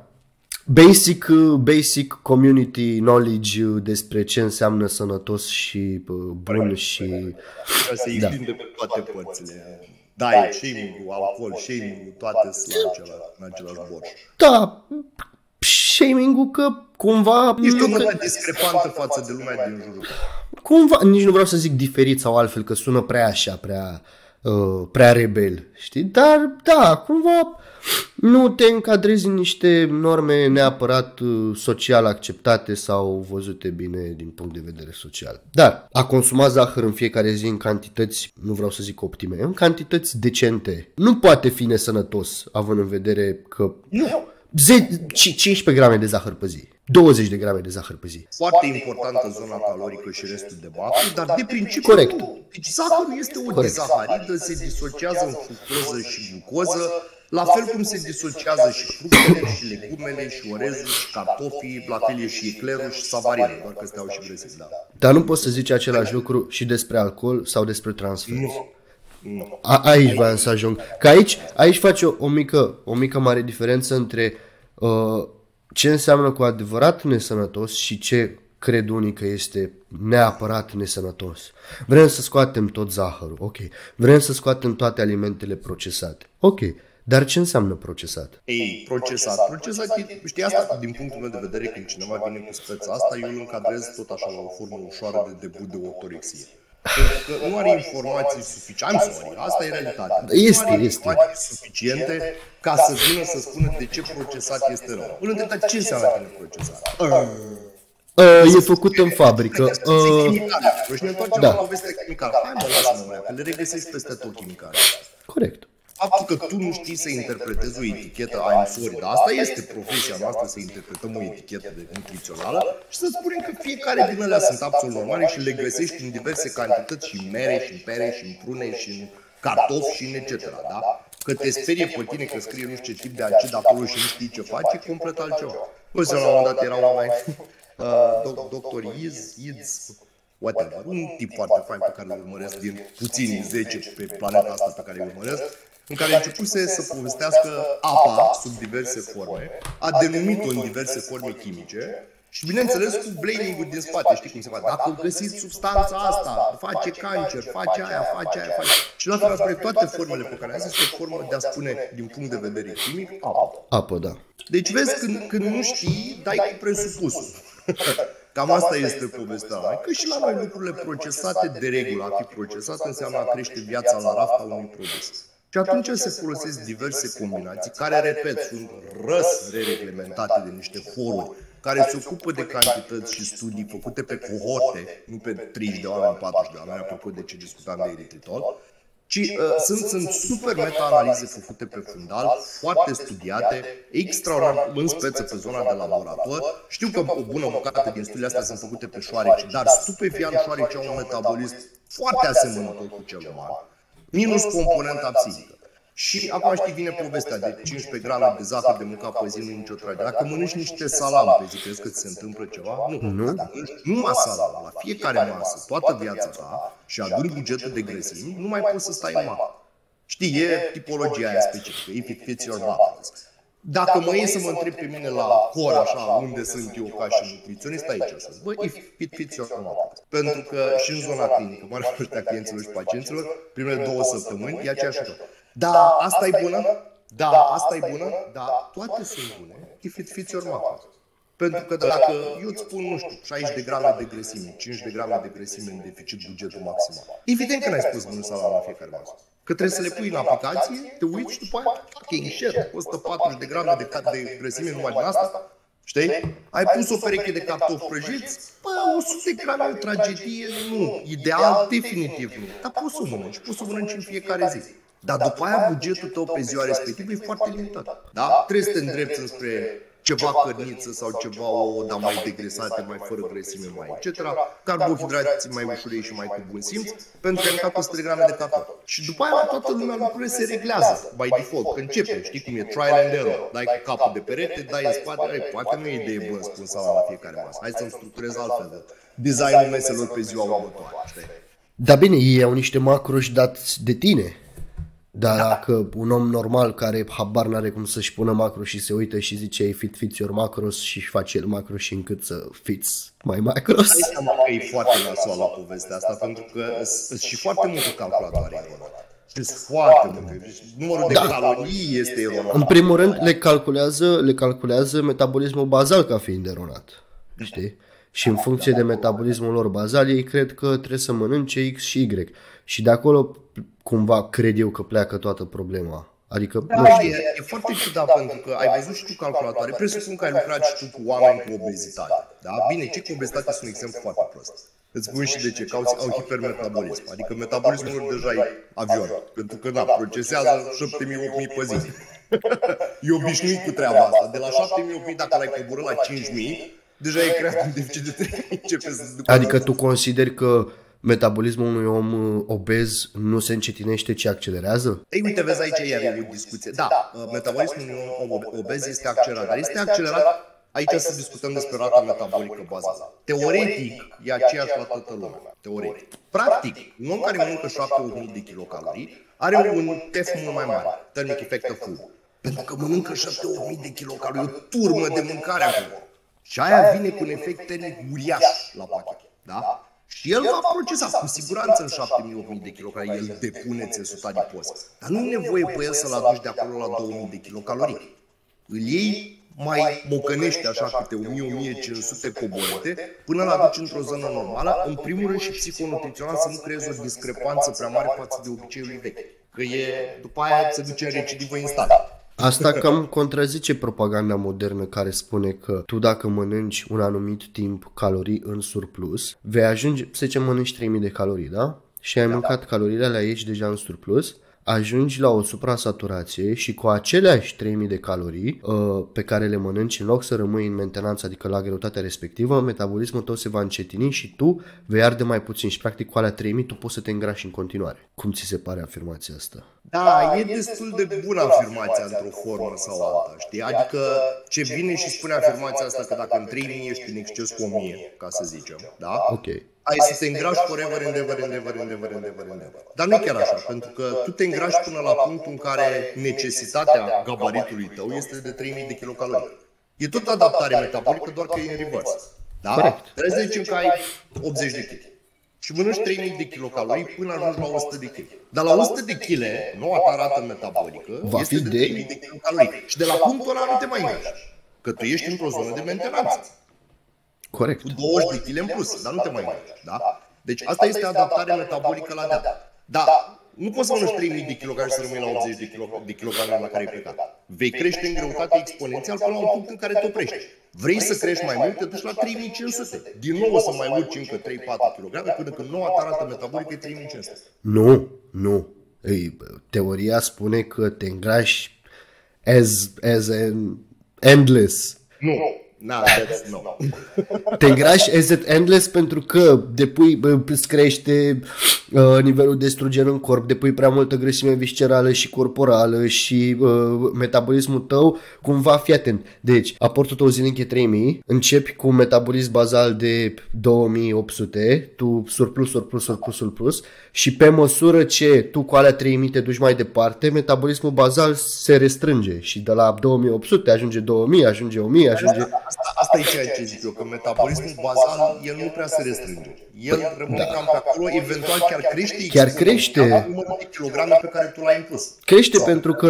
Basic community knowledge despre ce înseamnă sănătos și bun și... Se extinde pe toate părțile. Diet, shaming-ul, alcool, shaming-ul, toate sunt în același borș. Da, shaming-ul că cumva... Ești o lumea discrepantă față de lumea din jurul. Cumva, nici nu vreau să zic diferit sau altfel, că sună prea așa, prea rebel, știi? Dar, da, cumva... Nu te încadrezi în niște norme neapărat social acceptate sau văzute bine din punct de vedere social. Dar a consuma zahăr în fiecare zi în cantități, nu vreau să zic optime, în cantități decente, nu poate fi nesănătos, având în vedere că 15 grame de zahăr pe zi, 20 de grame de zahăr pe zi. Foarte importantă zona calorică și restul de macro, dar de principiu corect. Deci zahărul este o dizaharidă, se disociază în fructoză și glucoză, la fel cum se disociază și fructele, și legumele, și orezul, și cartofii, la fel e și eclerul și savarinul, doar că steau și grăsesc, da. Dar nu poți să zici același lucru și despre alcool sau despre transfer. Nu. Aici vreau să ajung. Că aici face o mică mare diferență între ce înseamnă cu adevărat nesănătos și ce cred unii că este neapărat nesănătos. Vrem să scoatem tot zahărul, ok. Vrem să scoatem toate alimentele procesate, ok. Dar ce înseamnă procesat? Ei, procesat, știi asta din punctul meu de vedere, când cineva vine cu speța asta, eu îl încadrez tot așa la o formă ușoară de debut de ortorexie. Pentru că nu are informații suficiente, asta e realitatea. Este. Nu are informații suficiente ca să vină să spună de ce procesat este rău. Îl întreb, ce înseamnă că e procesat? E făcut în fabrică. Și ne întoarcem la povestea chimicală. Hai mă, lasă-mă, că le regăsești peste tot chimicale. Corect. Faptul că tu nu știi să interpretezi o etichetă, I'm sorry, dar asta este profesia noastră, să interpretăm o etichetă nutrițională și să spunem că fiecare din ele sunt absolut normale și le găsești în diverse cantități și în mere, și în pere, și în prune, și în cartofi, și în etc. Da? Că te sperie pe tine că scrie nu știu ce tip de acid acolo și nu știi ce faci, e complet altceva. Păi la un moment dat era online, Dr. Yids, whatever, un tip foarte fain pe care îl urmăresc din puțini 10 pe planeta asta pe care îl urmăresc, în care începuse să povestească apa sub diverse forme, a denumit-o în diverse forme chimice și bineînțeles cu blaming-ul din spate, știi cum se face, dacă găsiți substanța asta, face cancer, face aia. Și la fel spune toate formele pe care am zis, este o formă de a spune din punct de vedere chimic, apă, da. Deci vezi, când nu știi, dai cu presupusul. Cam asta este povestea. Că și la noi lucrurile procesate de regulă, a fi procesat înseamnă a crește viața la raft a unui produs. Și atunci se folosesc diverse combinații care, repet, sunt reglementate de niște foruri care se ocupă de cantități și studii făcute pe cohorte, nu pe 30 de oameni, 40 de oameni, apropo de ce discutam de eritritol, ci sunt super meta-analize făcute pe fundal, foarte studiate, extraordinar în speță pe zona de laborator. Știu că o bună bucată din studiile astea sunt făcute pe șoareci, dar stupefiant șoareci au un metabolism foarte asemănător cu cel uman, minus componenta psihică. Și acum știi, vine povestea de 15 grame de zahăr de mâncat pe zi, nu e nicio tragedie. Dacă mănânci niște salam pe zi, crezi că ți se întâmplă ceva? Nu. Dacă mănânci numai salam, la fiecare masă, toată viața ta și aduni bugetul de grăsimi, nu mai poți să stai în mapă. Știi, e tipologia aia specifică, if it fits your macros. Dacă mă iei să mă întreb pe mine la core, așa, unde sunt eu ca și nutriționist, aici sunt. Bă, if it fits your macros. Pentru că și în zona clinică, marea majoritatea clienților și pacienților, primele 2 săptămâni, e aceeași lucru. Da, asta e bună, da, toate sunt bune, if it fits your macros. Pentru că dacă eu îți spun, nu știu, 60 de grame de grăsime, 5 de grame de grăsime în deficit bugetul maximal, evident că n-ai spus mănânci salam la fiecare masă. Că trebuie să le pui în aplicație, te uiți și după aia, fucking shit, 140 de grame de grăsime numai din asta, știi? Ai pus o pereche de cartofi prăjiți, 100 de grame o tragedie, nu, ideal, definitiv nu. Dar poți să o mănânci în fiecare zi. Dar după aia bugetul tău pe ziua respectivă e foarte limitat. Da? Trebuie să te îndrepți înspre ceva cărniță sau ceva ouă, dar mai degresate, mai fără grăsime, mai etc. Carbohidrați mai ușurei și mai cu bun simț, pentru că ai mâncat 100 de grame de cartofi. Și după aia toată lumea lucrurile se reglează by default, că începe, știi cum e, trial and error. Dai cu capul de perete, dai în spate, poate nu e idee bună spun salam la fiecare masă. Hai să-mi structurez altfel designul meselor pe ziua următoare, știi? Da, bine, ei au niște macroși dați de tine. Dar dacă un om normal care habar n-are cum să-și pună macro și se uită și zice ei fit your macros și își face el macro și încât să fits mai macros. Hai seama că e foarte nasoală povestea asta, pentru că sunt și foarte multe calculatoare eronate. Sunt foarte multe. Numărul de calorii este eronat. În primul rând le calculează metabolismul bazal ca fiind eronat. Știi? Și în funcție de metabolismul lor bazal, ei cred că trebuie să mănânce X și Y. Și de acolo cumva cred eu că pleacă toată problema. Adică, da, nu știu. E foarte ciudat pentru că ai văzut și tu calculatoare, presupun că ai lucrat și tu cu oameni cu obezitate. Da? Bine, cei cu obezitate sunt un exemplu foarte prost. Îți spun și de ce, că au hipermetabolism. Adică metabolismul lor deja e avion. Pentru că procesează 7.000-8.000 pe zi. E obișnuit cu treaba asta. De la 7.000-8.000, dacă l-ai coborât la 5.000, deja e creat un deficit de 3.000. Adică tu consideri că metabolismul unui om obez nu se încetinește, ci accelerează? Ei, uite, vezi aici iar e o discuție. Da, metabolismul unui om obez este accelerat, dar este accelerat, aici să discutăm despre rata metabolică bazală. Teoretic, e aceeași la toată lumea. Teoretic. Practic, un om care mănâncă 7.000 de kilocalorii are un TEF mult mai mare, thermic effect of food. Pentru că mănâncă 7.000 de kilocalorii, o turmă de mâncare acolo. Și aia vine cu un efect termic uriaș la pachet. Da? Și el va procesa cu siguranță în 7.000-8.000 de kilocalorii, el depune țesut adipos. Dar nu e nevoie pe el să-l aduci de acolo la 2.000 de kilocalorii. Îl iei, mai mocănește așa câte 1.000-1.500 coborâte până îl aduci într-o zonă normală, în primul rând și psihonutrițional să nu creezi o discrepanță prea mare față de obiceiul vechi. Că după aia se duce în recidivă instant. Asta cam contrazice propaganda modernă care spune că tu dacă mănânci un anumit timp calorii în surplus, vei ajunge, să zicem, mănânci 3000 de calorii, da? Și ai mâncat caloriile, le-ai ieși deja în surplus, ajungi la o suprasaturație și cu aceleași 3000 de calorii pe care le mănânci, în loc să rămâi în mentenanță, adică la greutatea respectivă, metabolismul tău se va încetini și tu vei arde mai puțin și practic cu alea 3000 tu poți să te îngrași în continuare. Cum ți se pare afirmația asta? Da, e destul de bună afirmația într-o formă sau alta, știi? Adică ce vine și spune afirmația asta că dacă în 3000 ești în exces cu 1000, ca să zicem, da? Ok. Ai să te îngrași forever, endeavor. Dar nu chiar așa, pentru că tu te îngrași până la punctul în care necesitatea gabaritului tău este de 3000 de kilocalorii. E tot adaptare metabolică, doar că e în reverse. Da? Corect. Trebuie să zicem că ai 80 de kg. Și mănânci 3000 de kilocalorii până ajungi la 100 de kg. Dar la 100 de kg, noua ta rată metabolică va este fi de 3000 de kilocalorii. Și de la punctul ăla nu te mai îngrași. Că tu ești într-o zonă de mentenanță. Corect. Cu 20 de kg în plus, dar nu te mai îngrași. Da? Deci asta este adaptare metabolică la dea. Dar nu poți să mănânci 3000 de kg și să rămâi la 80 de kg la care ai plecat. Vei crește în greutate exponențial până la un punct în care te oprești. Vrei să crești mai mult, te duci la 3500. Din nou o să mai urci încă 3-4 kg până când noua ta rată metabolică e 3500. Nu. Teoria spune că te îngrași as an endless. Nu. That's no. Te îngrași as at endless pentru că îți crește nivelul de estrogen în corp, depui prea multă grăsime viscerală și corporală și metabolismul tău cumva, fii atent. Deci, aportul tău zilnic e 3000, începi cu un metabolism bazal de 2800, tu surplus și pe măsură ce tu cu alea 3000 te duci mai departe, metabolismul bazal se restrânge și de la 2800 ajunge 2000, ajunge 1000, ajunge... Asta e ceea ce zic eu, că metabolismul bazal, el nu prea se restrânge. El rămâne cam pe acolo, eventual chiar crește. Chiar crește. Numărul de kilograme pe care tu l-ai impus. Crește pentru că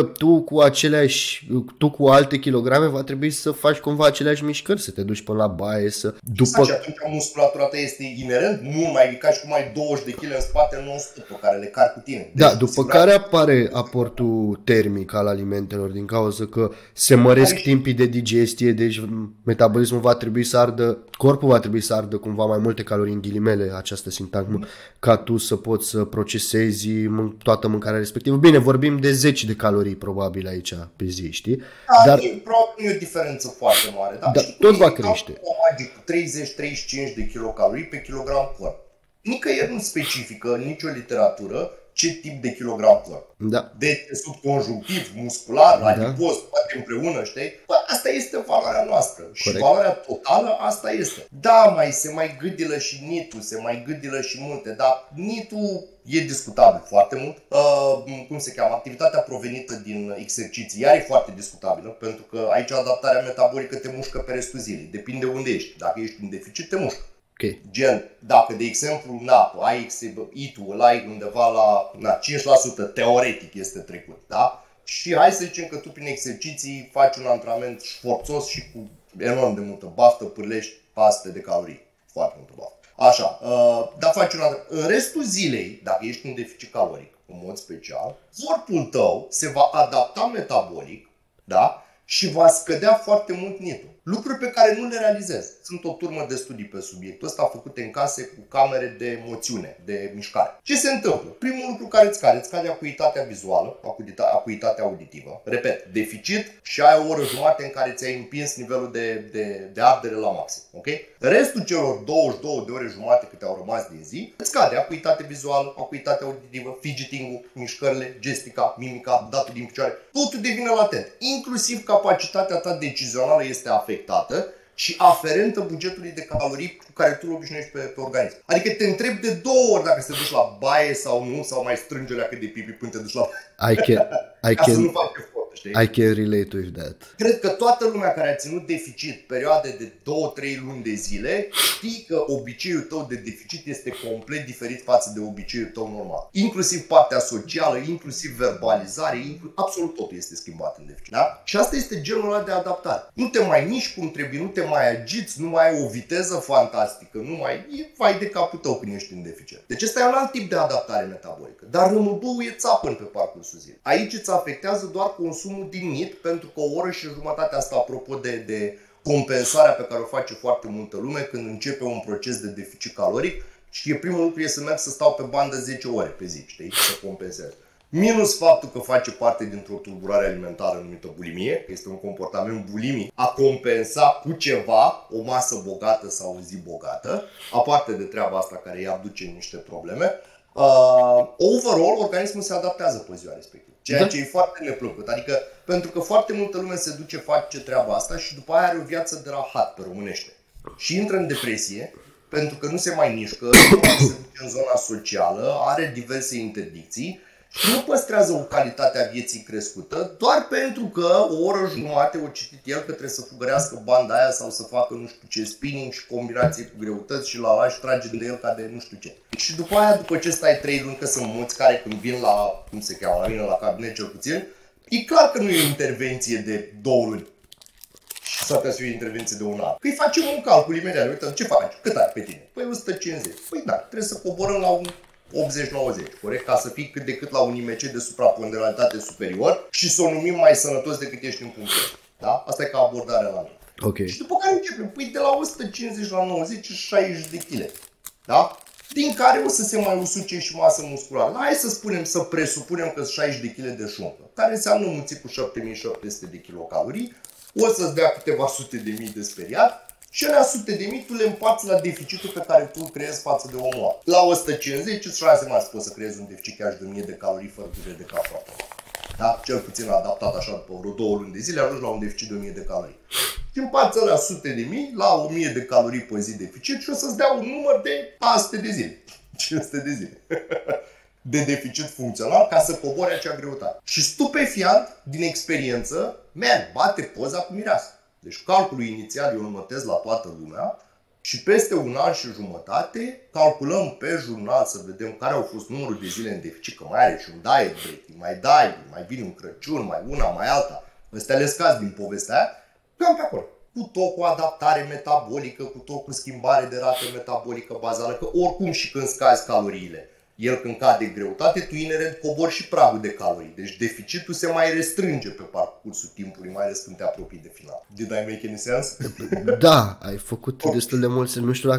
tu cu alte kilograme va trebui să faci cumva aceleași mișcări, să te duci până la baie, să... Și atunci musculatura ta este inerent mult mai ridicat și cum ai 20 de kg în spate non-stop pe care le cari cu tine. Da, deci, după care apare aportul termic al alimentelor din cauza că se măresc timpii de digestie, deci metabolismul va trebui să ardă, corpul va trebui să ardă cumva mai multe calorii, în ghilimele această sintagmă, ca tu să poți să procesezi toată mâncarea respectivă. Bine, vorbim de 10 de calorii probabil aici pe zi, știi? Dar probabil nu e o diferență foarte mare. Da, tot va crește. Magic, 30-35 de kilocalorii pe kilogram corp. Nicăieri nu specifică în nicio literatură ce tip de kilogram corp. Da. De subconjunctiv, muscular, adipos, toate împreună, știi? Bă, asta este valoarea noastră. Și valoarea totală asta este. Da, se mai gâdilă și NIT-ul, se mai gâdilă și multe, dar NIT-ul e discutabil foarte mult. Cum se cheamă? Activitatea provenită din exerciții iar e foarte discutabilă, pentru că aici adaptarea metabolică te mușcă pe restul zilei. Depinde unde ești. Dacă ești în deficit, te mușcă. Okay. Gen, dacă de exemplu ai IT-ul, îl ai undeva la 5% teoretic este trecut, da? Și hai să zicem că tu prin exerciții faci un antrenament forțos și cu enorm de multă baftă pârlești 400 de calorii. Foarte multă baftă. Așa, dar faci în restul zilei, dacă ești în deficit caloric, în mod special, corpul tău se va adapta metabolic, da? Și va scădea foarte mult NIT-ul. Lucruri pe care nu le realizezi. Sunt o turmă de studii pe subiectul ăsta făcute în case cu camere de moțiune, de mișcare. Ce se întâmplă? Primul lucru care îți scade acuitatea vizuală, acuitatea auditivă. Repet, deficit și ai o oră jumate în care ți-ai împins nivelul de ardere la maxim. Okay? Restul celor 22 de ore jumate câte au rămas din zi, îți scade acuitatea vizuală, acuitatea auditivă, fidgeting-ul, mișcările, gestica, mimica, datul din picioare. Totul devine latent. Inclusiv capacitatea ta decizională este afectată și aferentă bugetului de calorii cu care tu îl obișnuiești pe organism. Adică te întrebi de 2 ori dacă să te duci la baie sau nu, sau mai strânge o leacă de pipi până te duci la baie. Să nu faci efort, știi? I can relate with that. Cred că toată lumea care a ținut deficit perioade de 2-3 luni de zile știi că obiceiul tău de deficit este complet diferit față de obiceiul tău normal. Inclusiv partea socială, inclusiv verbalizare, absolut totul este schimbat în deficit. Da? Și asta este genul ăla de adaptare. Nu te mai miști cum trebuie, nu te mai agiți, nu mai ai o viteză fantastică, nu mai e vai de capul tău când ești în deficit. Deci ăsta e un alt tip de adaptare metabolică. Dar rămăbăul e țapăn pe parcursul zilei. Aici îți afectează doar consumul din NIT, pentru că o oră și jumătate asta, apropo de compensarea pe care o face foarte multă lume când începe un proces de deficit caloric, și primul lucru e să merg să stau pe bandă 10 ore pe zi, știi, să compensez. Minus faptul că face parte dintr-o tulburare alimentară numită bulimie, că este un comportament bulimic, a compensa cu ceva o masă bogată sau o zi bogată, aparte de treaba asta care îi aduce niște probleme. Overall, organismul se adaptează pe ziua respectivă, ceea ce e foarte neplăcut. Adică, pentru că foarte multă lume se duce, face treaba asta și după aia are o viață de rahat pe românește. Și intră în depresie, pentru că nu se mai mișcă, nu mai se duce în zona socială, are diverse interdicții și nu păstrează o calitate a vieții crescută, doar pentru că o oră jumate o citit el că trebuie să fugărească banda aia sau să facă nu știu ce spinning și combinație cu greutăți și și trage de el ca de nu știu ce. Și după aia, după ce stai 3 luni, că sunt mulți care când vin la, cum se cheamă, la mine la cabinet cel puțin, e clar că nu e o intervenție de 2 luni. Și s-ar putea să fie o intervenție de 1 an. Păi facem un calcul imediat, uite, ce faci? Cât ai pe tine? Păi 150. Păi da, trebuie să coborăm la un 80-90, corect? Ca să fii cât de cât la un IMC de supraponderalitate superior și să o numim mai sănătos decât ești în punctul. Da? Asta e ca abordarea la noi. Okay. Și după care începem, păi de la 150 la 90 și 60 de kg. Da? Din care o să se mai usuce și masă musculară. Hai să spunem, să presupunem că sunt 60 de kg de șuncă, care înseamnă mulțit cu 7700 de kilocalorii, o să-ți dea câteva sute de mii de speriat. Și alea sute de mii tu le împarți la deficitul pe care tu îl creezi față de omul ăla. La 150 îți șase mai poți să creezi un deficit chiar și de 1000 de calorii fără durere de cap foarte mult. Da? Cel puțin adaptat așa după vreo 2 luni de zile ajungi la un deficit de 1000 de calorii. Și împarți alea sute de mii la 1000 de calorii pe zi deficit și o să-ți dea un număr de 400 de zile. 500 de zile. De deficit funcțional ca să cobori acea greutate. Și stupefiant, din experiență, bate poza cu mireasă. Deci calculul inițial, eu îl notez la toată lumea, Și peste un an și jumătate calculăm pe jurnal să vedem care au fost numărul de zile în deficit, că mai are și un diet breaking, mai vine un Crăciun, mai una, mai alta. Ăstea le scazi din povestea aia, cam pe acolo. Cu tot cu adaptare metabolică, cu tot cu schimbare de rată metabolică bazală, că oricum și când scazi caloriile, el când cade greutate, tu inerent cobori și pragul de calorii. Deci deficitul se mai restrânge pe parcursul timpului, mai ales când te apropii de final. Did I make any sense? Da, ai făcut destul de mult. Nu știu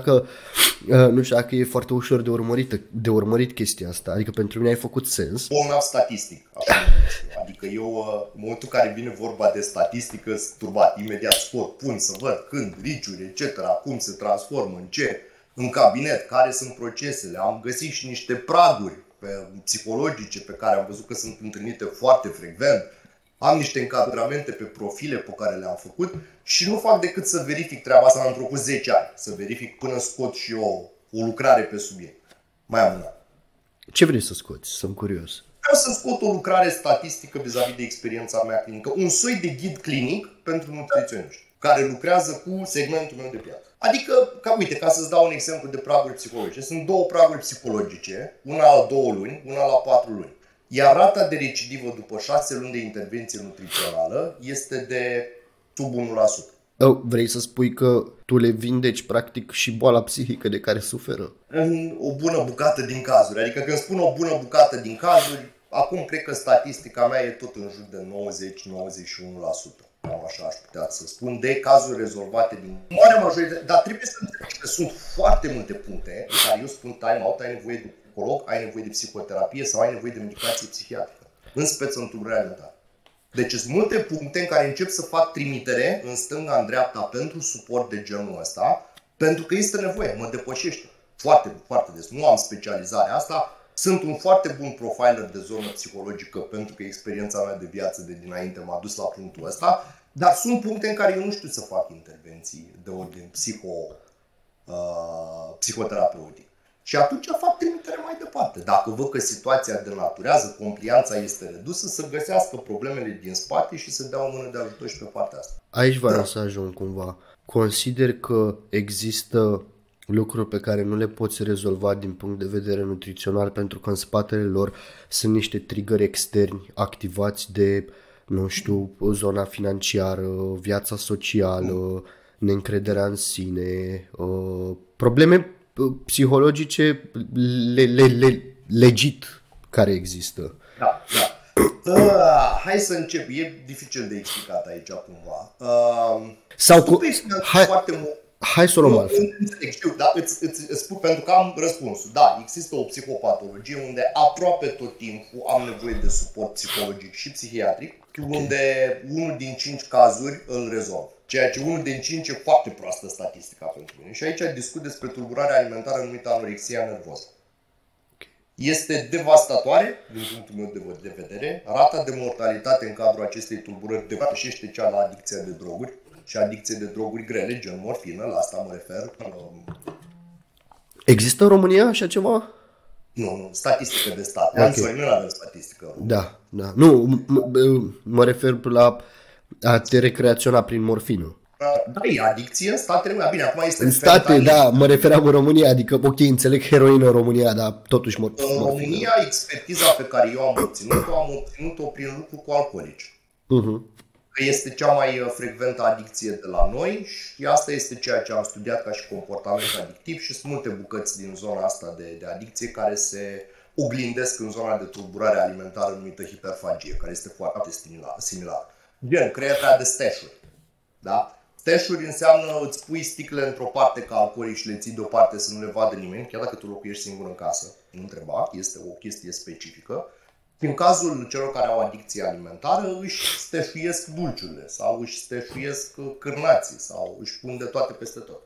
dacă e foarte ușor de urmărit chestia asta. Adică pentru mine ai făcut sens. Bolnav statistic, așa adică eu, în momentul în care vine vorba de statistică, sunt turbat. Imediat scot, pun să văd când, riciuri, etc., cum se transformă, în ce, în cabinet, care sunt procesele. Am găsit și niște praguri psihologice pe care am văzut că sunt întâlnite foarte frecvent. Am niște încadramente pe profile pe care le-am făcut și nu fac decât să verific treaba asta. Am trecut 10 ani, să verific până scot și eu o lucrare pe subiect. Mai am un an. Ce vrei să scoți? Sunt curios. Vreau să scot o lucrare statistică vis-a-vis de experiența mea clinică, un soi de ghid clinic pentru nutriționiști care lucrează cu segmentul meu de piață. Adică, ca să-ți dau un exemplu de praguri psihologice, sunt 2 praguri psihologice, una la 2 luni, una la 4 luni. Iar rata de recidivă după 6 luni de intervenție nutrițională este de sub 1%. Vrei să spui că tu le vindeci practic și boala psihică de care suferă? În o bună bucată din cazuri. Adică când spun o bună bucată din cazuri, acum cred că statistica mea e tot în jur de 90-91%. Cam așa aș putea să spun, de cazuri rezolvate din mare majoritate. Dar trebuie să înțelegi că sunt foarte multe puncte în care eu spun time out, ai nevoie de psiholog, ai nevoie de psihoterapie sau ai nevoie de medicație psihiatrică. În speță în tulburare alimentară. Deci sunt multe puncte în care încep să fac trimitere în stânga, în dreapta pentru suport de genul ăsta, pentru că este nevoie, mă depășește. Foarte, foarte des. Nu am specializarea asta. Sunt un foarte bun profiler de zonă psihologică pentru că experiența mea de viață de dinainte m-a dus la punctul ăsta, dar sunt puncte în care eu nu știu să fac intervenții de ordin psihoterapeutic. Și atunci fac trimitere mai departe. Dacă văd că situația denaturează, complianța este redusă, să găsească problemele din spate și să dea o mână de ajutor și pe partea asta. Aici vreau să ajung cumva. Consider că există lucruri pe care nu le poți rezolva din punct de vedere nutrițional pentru că în spatele lor sunt niște triggeri externi activați de, nu știu, zona financiară, viața socială, neîncrederea în sine, probleme psihologice legit care există. Da. Hai să încep. E dificil de explicat aici cumva. Foarte mult. Hai să o luăm altfel. Știu, da? Îți spun pentru că am răspunsul. Da, există o psihopatologie unde aproape tot timpul am nevoie de suport psihologic și psihiatric, unde 1 din 5 cazuri îl rezolv. Ceea ce 1 din 5 e foarte proastă statistica pentru mine. Și aici discut despre tulburarea alimentară numită anorexia nervoză. Este devastatoare, din punctul meu de vedere. Rata de mortalitate în cadrul acestei tulburări depășește cea la adicția de droguri. Și adicție de droguri grele, gen morfină, la asta mă refer. Există în România așa ceva? Nu, statistică de stat. Okay. Noi nu avem statistică. Da. Nu, mă refer la a te recreaționa prin morfină. Da, e adicție în statele mele. Bine, acum este în state, da, mă refeream în România, adică, ok, înțeleg heroină în România, dar totuși morfină. În România, expertiza pe care eu am obținut-o prin lucru cu alcoolici. Este cea mai frecventă adicție de la noi și asta este ceea ce am studiat ca și comportament adictiv și sunt multe bucăți din zona asta de adicție care se oglindesc în zona de tulburare alimentară numită hiperfagie, care este foarte similară. Gen, crearea de stash-uri. Da? Stash-uri înseamnă îți pui sticle într-o parte ca alcoolic și le ții deoparte să nu le vadă nimeni, chiar dacă tu locuiești singur în casă. Nu întreba, este o chestie specifică. În cazul celor care au adicție alimentară, își steșuiesc dulciurile sau își steșuiesc cârnații sau își pun de toate peste tot.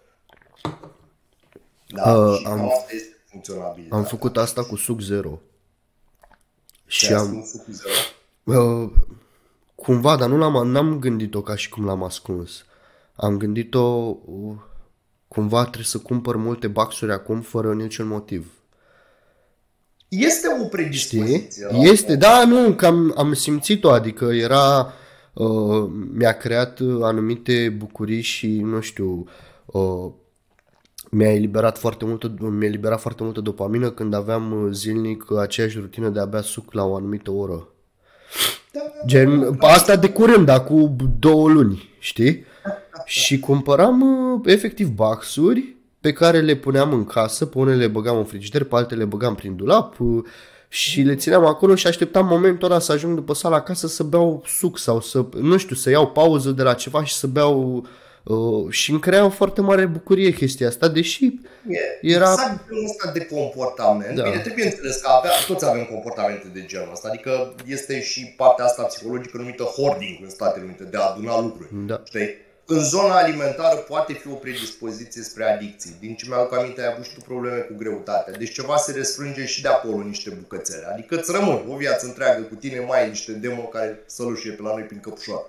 Da, și asta este funcționabilitatea. Am făcut asta cu suc zero. Și am suc zero? Cumva, dar n-am gândit-o ca și cum l-am ascuns. Am gândit-o cumva trebuie să cumpăr multe baxuri acum fără niciun motiv. Este o predispoziție. Este, da, nu, că am simțit-o, adică era, mi-a creat anumite bucurii și, nu știu, mi-a eliberat foarte multă dopamină când aveam zilnic aceeași rutină de a bea suc la o anumită oră. Gen, asta de curând, acum 2 luni, știi? Și cumpăram efectiv baxuri pe care le puneam în casă, pe unele le băgam în frigider, pe altele le băgam prin dulap și le țineam acolo și așteptam momentul ăla să ajung după sala acasă să beau suc sau să, nu știu, să iau pauză de la ceva și să beau și îmi crea o foarte mare bucurie chestia asta, deși era... Exact genul ăsta de comportament. Da. Bine, trebuie înțeles că toți avem comportamente de genul ăsta, adică este și partea asta psihologică numită hoarding în Statele Unite, de a aduna lucruri. Da. Știi? În zona alimentară poate fi o predispoziție spre adicții. Din ce mi-aduc aminte, ai avut și tu probleme cu greutatea. Deci ceva se răsfrânge și de acolo niște bucățele. Adică îți rămân o viață întreagă cu tine, mai ai niște demoni care sălușie pe la noi prin căpușoară.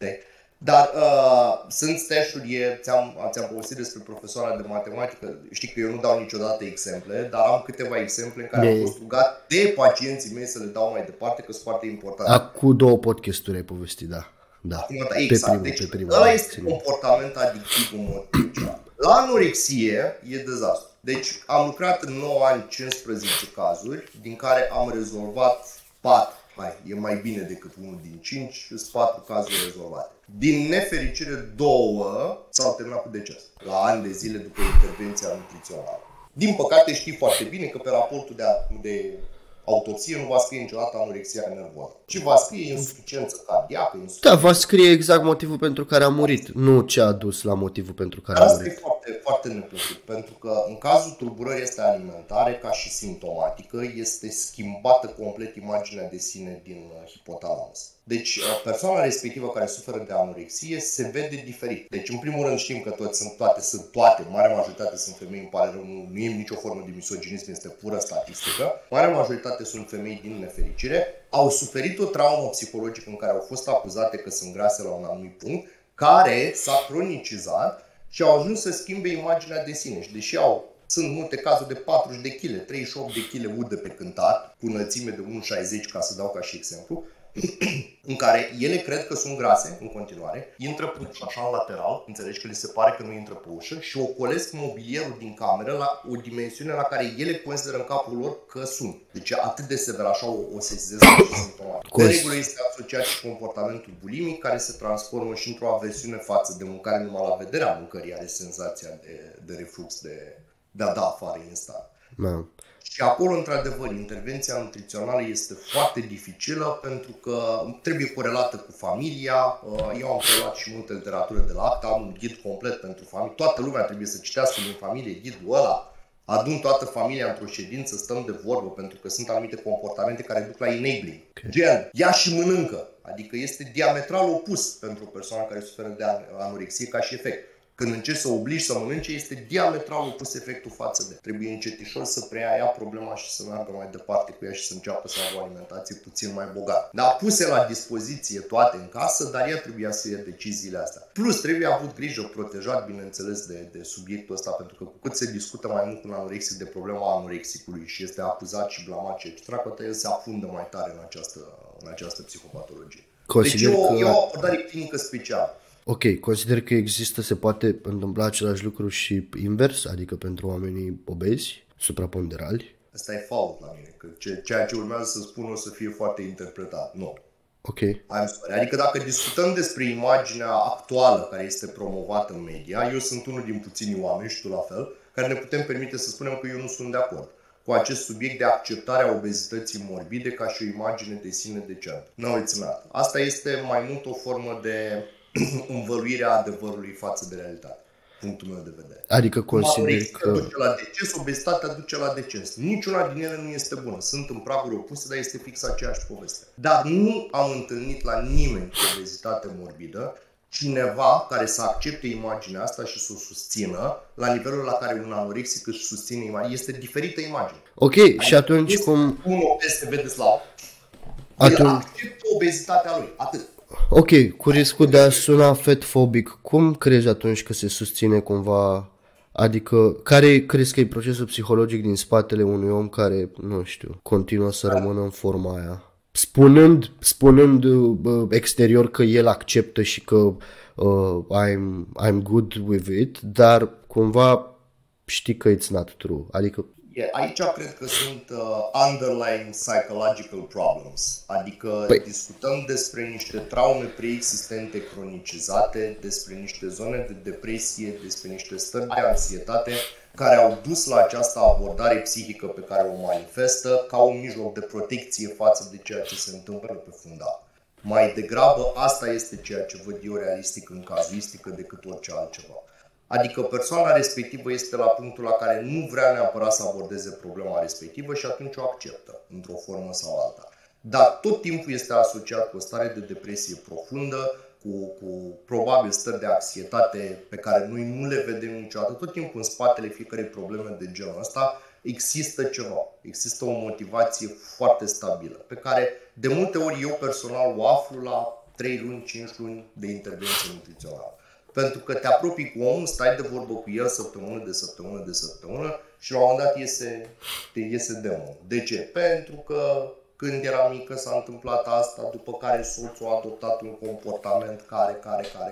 Dar sunt stash-uri, ți-am povestit despre profesoara de matematică. Știi că eu nu dau niciodată exemple, dar am câteva exemple în care am fost rugat de pacienții mei să le dau mai departe, că sunt foarte importante. Cu 2 podcasturi ai povestit, da. Da. Exact. Deci ăla este comportament adictiv în mod principal. La anorexie e dezastru. Deci am lucrat în 9 ani 15 cazuri, din care am rezolvat 4. E mai bine decât 1 din 5, sunt 4 cazuri rezolvate. Din nefericire 2 s-au terminat cu deces, la ani de zile după intervenția nutrițională. Din păcate știi foarte bine că pe raportul de autopsie nu va scrie niciodată anorexia nervoasă, ci va scrie insuficiență cardiacă. Da, va scrie exact motivul pentru care a murit, nu ce a dus la motivul pentru care a murit. Asta e foarte, foarte neplăcut, pentru că în cazul tulburării astea alimentare, ca și simptomatică, este schimbată complet imaginea de sine din hipotalamus. Deci persoana respectivă care suferă de anorexie se vede diferit. Deci în primul rând știm că toate, marea majoritate sunt femei, îmi pare rău, nu e nicio formă de misoginism, este pură statistică. Marea majoritate sunt femei din nefericire, au suferit o traumă psihologică în care au fost acuzate că sunt grase la un anumit punct, care s-a cronicizat și au ajuns să schimbe imaginea de sine. Și deși sunt multe cazuri de 40 de kg, 38 de kg udă pe cântar, cu înălțime de 1,60 ca să dau ca și exemplu, în care ele cred că sunt grase în continuare, intră pe ușă așa în lateral, înțelegi că le se pare că nu intră pe ușă și ocolesc mobilierul din cameră la o dimensiune la care ele consideră în capul lor că sunt. Deci atât de sever, așa o sesizez simptomatic. De regulă este asociat și comportamentul bulimic, care se transformă și într-o aversiune față de mâncare, numai la vederea mâncării are senzația de reflux, de a da afară instant. Și acolo, într-adevăr, intervenția nutrițională este foarte dificilă pentru că trebuie corelată cu familia. Eu am preluat și multă literatură de la ACTA, am un ghid complet pentru familie. Toată lumea trebuie să citească din familie ghidul ăla. Adun toată familia într-o ședință, stăm de vorbă, pentru că sunt anumite comportamente care duc la enabling. Gen, ia și mănâncă. Adică este diametral opus pentru o persoană care suferă de anorexie ca și efect. Când încerci să obligi să mănânce, este diametral opus efectul față de. Trebuie încetișor să preia ea problema și să meargă mai departe cu ea și să înceapă să aibă o alimentație puțin mai bogată. Dar puse la dispoziție toate în casă, dar ea trebuia să ia deciziile astea. Plus trebuie avut grijă, protejat, bineînțeles, de subiectul ăsta, pentru că cu cât se discută mai mult un anorexic de problema anorexicului și este acuzat și blamat și etc., cu atât el se afundă mai tare în această psihopatologie. Deci e o abordare clinică specială. Ok, consider că se poate întâmpla același lucru și invers, adică pentru oamenii obezi, supraponderali? Asta e fault la mine, că ceea ce urmează să spun o să fie foarte interpretat. Nu. Ok. Adică dacă discutăm despre imaginea actuală care este promovată în media, eu sunt unul din puținii oameni și tu la fel, care ne putem permite să spunem că eu nu sunt de acord cu acest subiect de acceptare a obezității morbide ca și o imagine de sine decentă. Nu, asta este mai mult o formă de învăluirea adevărului față de realitate, punctul meu de vedere. Adică consider că duce la deces, obezitatea duce la deces. Niciuna din ele nu este bună. Sunt în praguri opuse, dar este fix aceeași poveste. Dar nu am întâlnit la nimeni cu obezitate morbidă cineva care să accepte imaginea asta și să o susțină la nivelul la care un anorexic își susține imaginea. Este diferită imagine. Ok, adică și atunci cum... Un obez se vede slab, el acceptă obezitatea lui, atât. Ok, cu riscul de a suna fatphobic, cum crezi atunci că se susține cumva, adică care crezi că e procesul psihologic din spatele unui om care, nu știu, continuă să rămână în forma aia? Spunând exterior că el acceptă și că I'm good with it, dar cumva știi că it's not true. Adică aici cred că sunt underlying psychological problems, adică discutăm despre niște traume preexistente cronicizate, despre niște zone de depresie, despre niște stări de anxietate care au dus la această abordare psihică pe care o manifestă ca un mijloc de protecție față de ceea ce se întâmplă pe fundal. Mai degrabă asta este ceea ce văd eu realistic în cazuistică decât orice altceva. Adică persoana respectivă este la punctul la care nu vrea neapărat să abordeze problema respectivă și atunci o acceptă, într-o formă sau alta. Dar tot timpul este asociat cu o stare de depresie profundă, cu probabil stări de anxietate pe care noi nu le vedem niciodată. Tot timpul în spatele fiecărei probleme de genul ăsta există ceva, există o motivație foarte stabilă, pe care de multe ori eu personal o aflu la 3 luni, 5 luni de intervenție nutrițională. Pentru că te apropii cu omul, stai de vorbă cu el săptămână de săptămână de săptămână și la un moment dat iese demonul. De ce? Pentru că când era mică s-a întâmplat asta, după care soțul a adoptat un comportament care.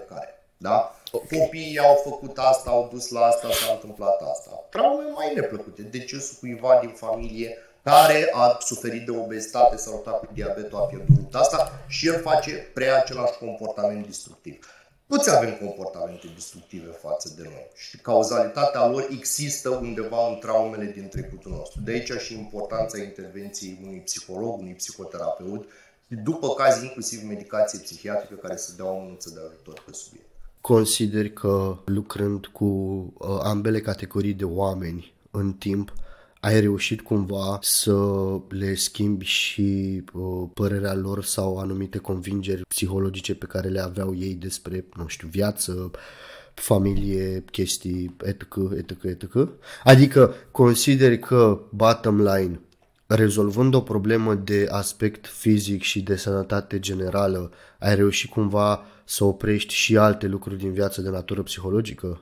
Da? Okay. Copiii au făcut asta, au dus la asta, s-a întâmplat asta. Traume mai neplăcute. Decesul cuiva din familie care a suferit de obezitate sau luptat cu diabetul, a pierdut asta și el face același comportament destructiv. Toți avem comportamente destructive față de noi și cauzalitatea lor există undeva în traumele din trecutul nostru. De aici și importanța intervenției unui psiholog, unui psihoterapeut, după caz inclusiv medicație psihiatrică care să dea o mânță de ajutor pe subiect. Consider că lucrând cu ambele categorii de oameni în timp, ai reușit cumva să le schimbi și părerea lor sau anumite convingeri psihologice pe care le aveau ei despre, nu știu, viață, familie, chestii, etc. Adică consideri că, bottom line, rezolvând o problemă de aspect fizic și de sănătate generală, ai reușit cumva să oprești și alte lucruri din viață de natură psihologică?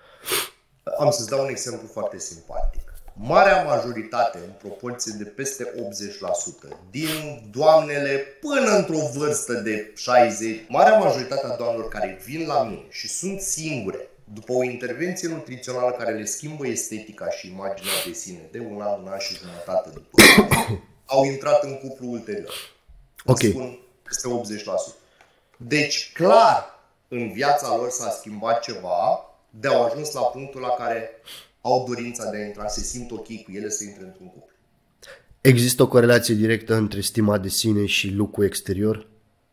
Am să-ți dau un exemplu foarte simpatic. Marea majoritate, în proporție de peste 80%, din doamnele până într-o vârstă de 60, marea majoritate a doamnelor care vin la mine și sunt singure, după o intervenție nutrițională care le schimbă estetica și imaginea de sine de un an și jumătate după, au intrat în cuplu ulterior. Okay. Spun peste 80%. Deci, clar, în viața lor s-a schimbat ceva, de au ajuns la punctul la care au dorința de a intra, se simt ok cu ele să intre într-un cuplu. Există o corelație directă între stima de sine și look-ul exterior?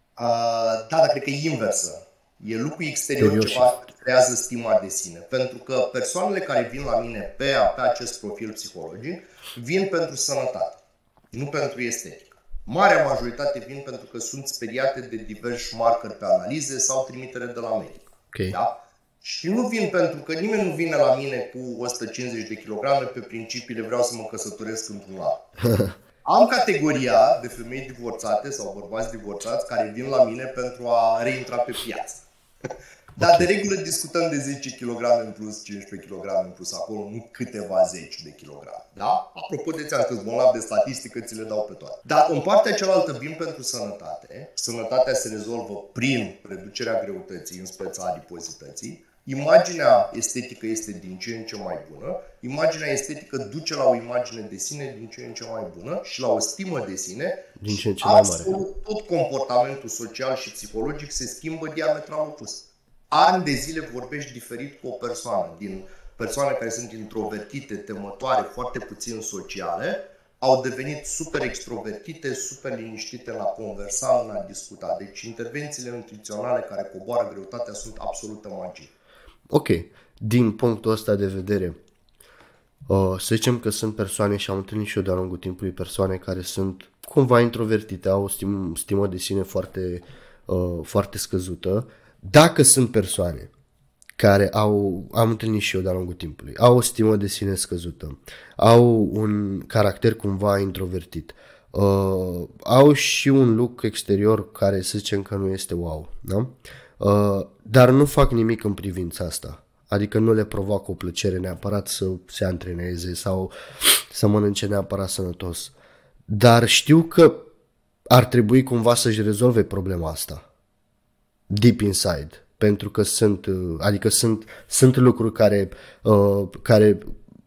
Da, dar cred că e inversă. E look-ul exterior ceva creează stima de sine. Pentru că persoanele care vin la mine pe acest profil psihologic vin pentru sănătate, nu pentru estetică. Marea majoritate vin pentru că sunt speriate de diversi marcări pe analize sau trimitere de la medic. Okay. Da? Și nu vin pentru că nimeni nu vine la mine cu 150 de kilograme pe principiile vreau să mă căsătoresc într-un an. Am categoria de femei divorțate sau bărbați divorțați care vin la mine pentru a reintra pe piață. Dar de regulă discutăm de 10 kg în plus, 15 kg în plus acolo, nu câteva zeci de kilograme. Da? Apropo de ți-am spus, bolnav de statistică, ți le dau pe toate. Dar în partea cealaltă vin pentru sănătate. Sănătatea se rezolvă prin reducerea greutății, în speța adipozității. Imaginea estetică este din ce în ce mai bună. Imaginea estetică duce la o imagine de sine din ce în ce mai bună și la o stimă de sine. Din ce în ce mai mare. Tot comportamentul social și psihologic se schimbă diametral opus. Ani de zile vorbești diferit cu o persoană. Din persoane care sunt introvertite, temătoare, foarte puțin sociale, au devenit super extrovertite, super liniștite în a conversa, în a discuta. Deci intervențiile nutriționale care coboară greutatea sunt absolută magie. Ok, din punctul ăsta de vedere, să zicem că sunt persoane și am întâlnit și eu de-a lungul timpului persoane care sunt cumva introvertite, au o stimă de sine foarte, foarte scăzută. Dacă sunt persoane care am întâlnit și eu de-a lungul timpului, au o stimă de sine scăzută, au un caracter cumva introvertit, au și un look exterior care să zicem că nu este wow, da? Dar nu fac nimic în privința asta. Adică nu le provoacă o plăcere neapărat să se antreneze sau să mănânce neapărat sănătos. Dar știu că ar trebui cumva să-și rezolve problema asta deep inside. Pentru că sunt lucruri care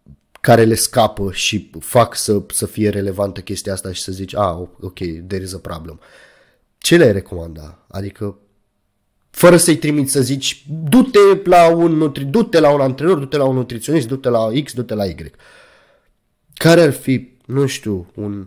care le scapă și fac să fie relevantă chestia asta și să zici, ok, there is a problem. Ce le recomanda? Adică, fără să-i trimiți să zici, du-te la un antrenor, du-te la un nutriționist, du-te la X, du-te la Y. Care ar fi, nu știu,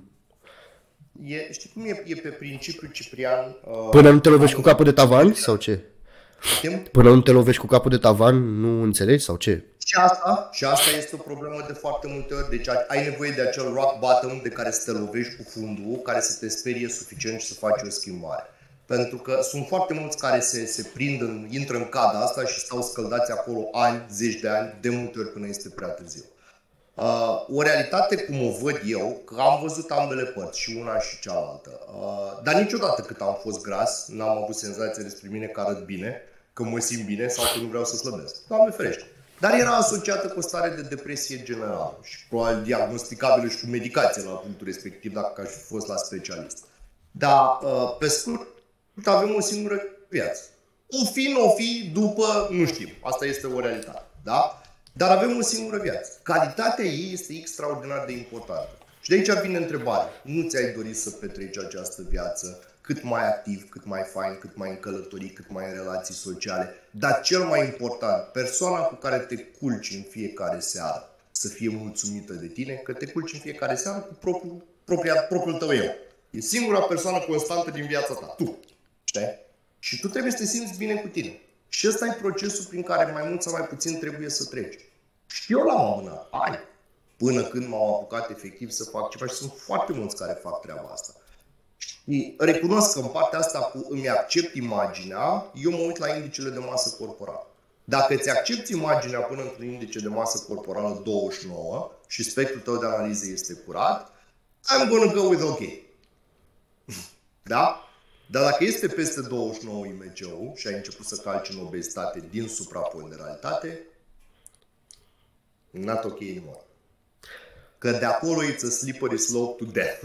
știi cum e pe principiu, Ciprian? Până nu te lovești cu capul de tavan sau ce? Până nu te lovești cu capul de tavan, nu înțelegi sau ce? Și asta este o problemă de foarte multe ori. Deci ai nevoie de acel rock bottom de care să te lovești cu fundul, care să te sperie suficient și să faci o schimbare. Pentru că sunt foarte mulți care se prind, intră în cada asta și stau scăldați acolo ani, zeci de ani, de multe ori până este prea târziu. O realitate cum o văd eu, că am văzut ambele părți, și una și cealaltă, dar niciodată cât am fost gras n-am avut senzația despre mine că arăt bine, că mă simt bine sau că nu vreau să slăbesc. Doamne ferește. Dar era asociată cu o stare de depresie generală și probabil diagnosticabilă și cu medicație la punctul respectiv dacă aș fi fost la specialist. Dar pe scurt avem o singură viață. O fi după, nu știm, asta este o realitate, da? Dar avem o singură viață. Calitatea ei este extraordinar de importantă. Și de aici vine întrebarea. Nu ți-ai dorit să petreci această viață cât mai activ, cât mai fain, cât mai în călătorii, cât mai în relații sociale? Dar cel mai important, persoana cu care te culci în fiecare seară să fie mulțumită de tine, că te culci în fiecare seară cu propriul tău eu. E singura persoană constantă din viața ta, tu. Știi? Și tu trebuie să te simți bine cu tine. Și ăsta e procesul prin care mai mult sau mai puțin trebuie să treci. Și eu l-am amânat ani până când m-au apucat efectiv să fac ceva și sunt foarte mulți care fac treaba asta. Și recunosc că în partea asta cu îmi accept imaginea, eu mă uit la indicele de masă corporală. Dacă îți accepti imaginea până într-un indice de masă corporală 29 și spectrul tău de analiză este curat, I'm gonna go with OK. Da? Dar dacă este peste 29 IMC-ul și ai început să calci în obezitate din supraponderalitate, not ok anymore. Că de acolo it's a slippery slope to death.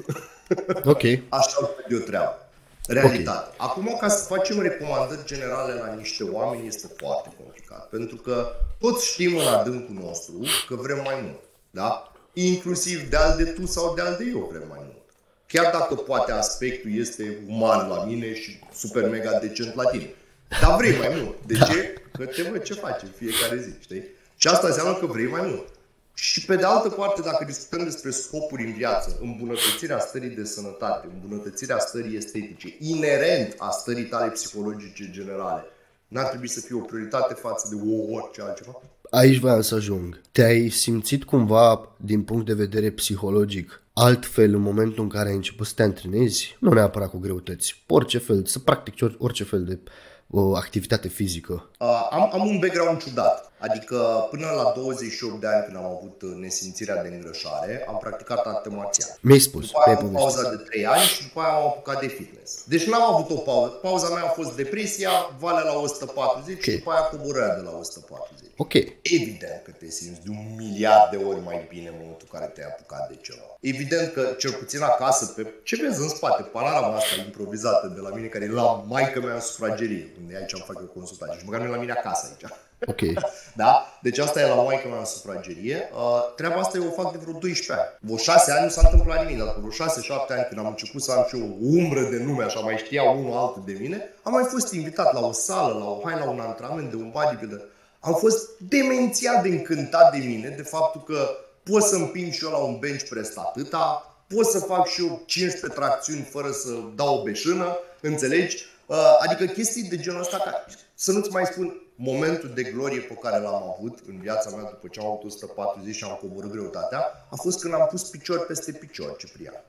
Ok. Așa e o treabă. Realitate. Okay. Acum, ca să facem recomandări generale la niște oameni este foarte complicat. Pentru că toți știm în adâncul nostru că vrem mai mult. Da? Inclusiv de al de tu sau de al de eu vrem mai mult. Chiar dacă poate aspectul este uman la mine și super mega decent la tine. Dar vrei mai mult. De ce? Că te văd ce faci în fiecare zi, știi? Și asta înseamnă că vrei mai mult. Și pe de altă parte, dacă discutăm despre scopuri în viață, îmbunătățirea stării de sănătate, îmbunătățirea stării estetice, inerent a stării tale psihologice generale, n-ar trebui să fie o prioritate față de orice altceva? Aici voiam să ajung. Te-ai simțit cumva, din punct de vedere psihologic, altfel în momentul în care ai început să te antrenezi? Nu neapărat cu greutăți, orice fel, să practici orice fel de activitate fizică. Am un background ciudat. Adică până la 28 de ani, când am avut nesimțirea de îngrășare, am practicat arte marțiale. Mi-ai spus. După aia am avut pauza de 3 ani și după aia am apucat de fitness. Deci n-am avut o pauză. Pauza mea a fost depresia, valea la 140 și după aia coborârea de la 140. Ok. Evident că te simți de 1 miliard de ori mai bine în momentul în care te-ai apucat de ceva. Evident că, cel puțin acasă, pe ce vezi în spate, panorama asta improvizată de la mine, care e la maică mea în sufragerie, unde aici am fac eu consultație și măcar nu e la mine acasă aici. Ok. Da? Deci asta e la maică mea în sufragerie. Treaba asta eu o fac de vreo 12 ani. Vreo 6 ani nu s-a întâmplat nimic, dar vreo 6-7 ani când am început să am și o umbră de nume, așa mai știa unul altul de mine, am mai fost invitat la o sală, la un antrenament de un bodybuilder. Am fost demențiat de încântat de mine, de faptul că pot să împing și eu la un bench press atâta, pot să fac și eu 15 tracțiuni fără să dau o beșână, înțelegi? Adică chestii de genul ăsta, ca, să nu-ți mai spun momentul de glorie pe care l-am avut în viața mea după ce am avut 140 și am coborât greutatea, a fost când am pus picior peste picior, Ciprian.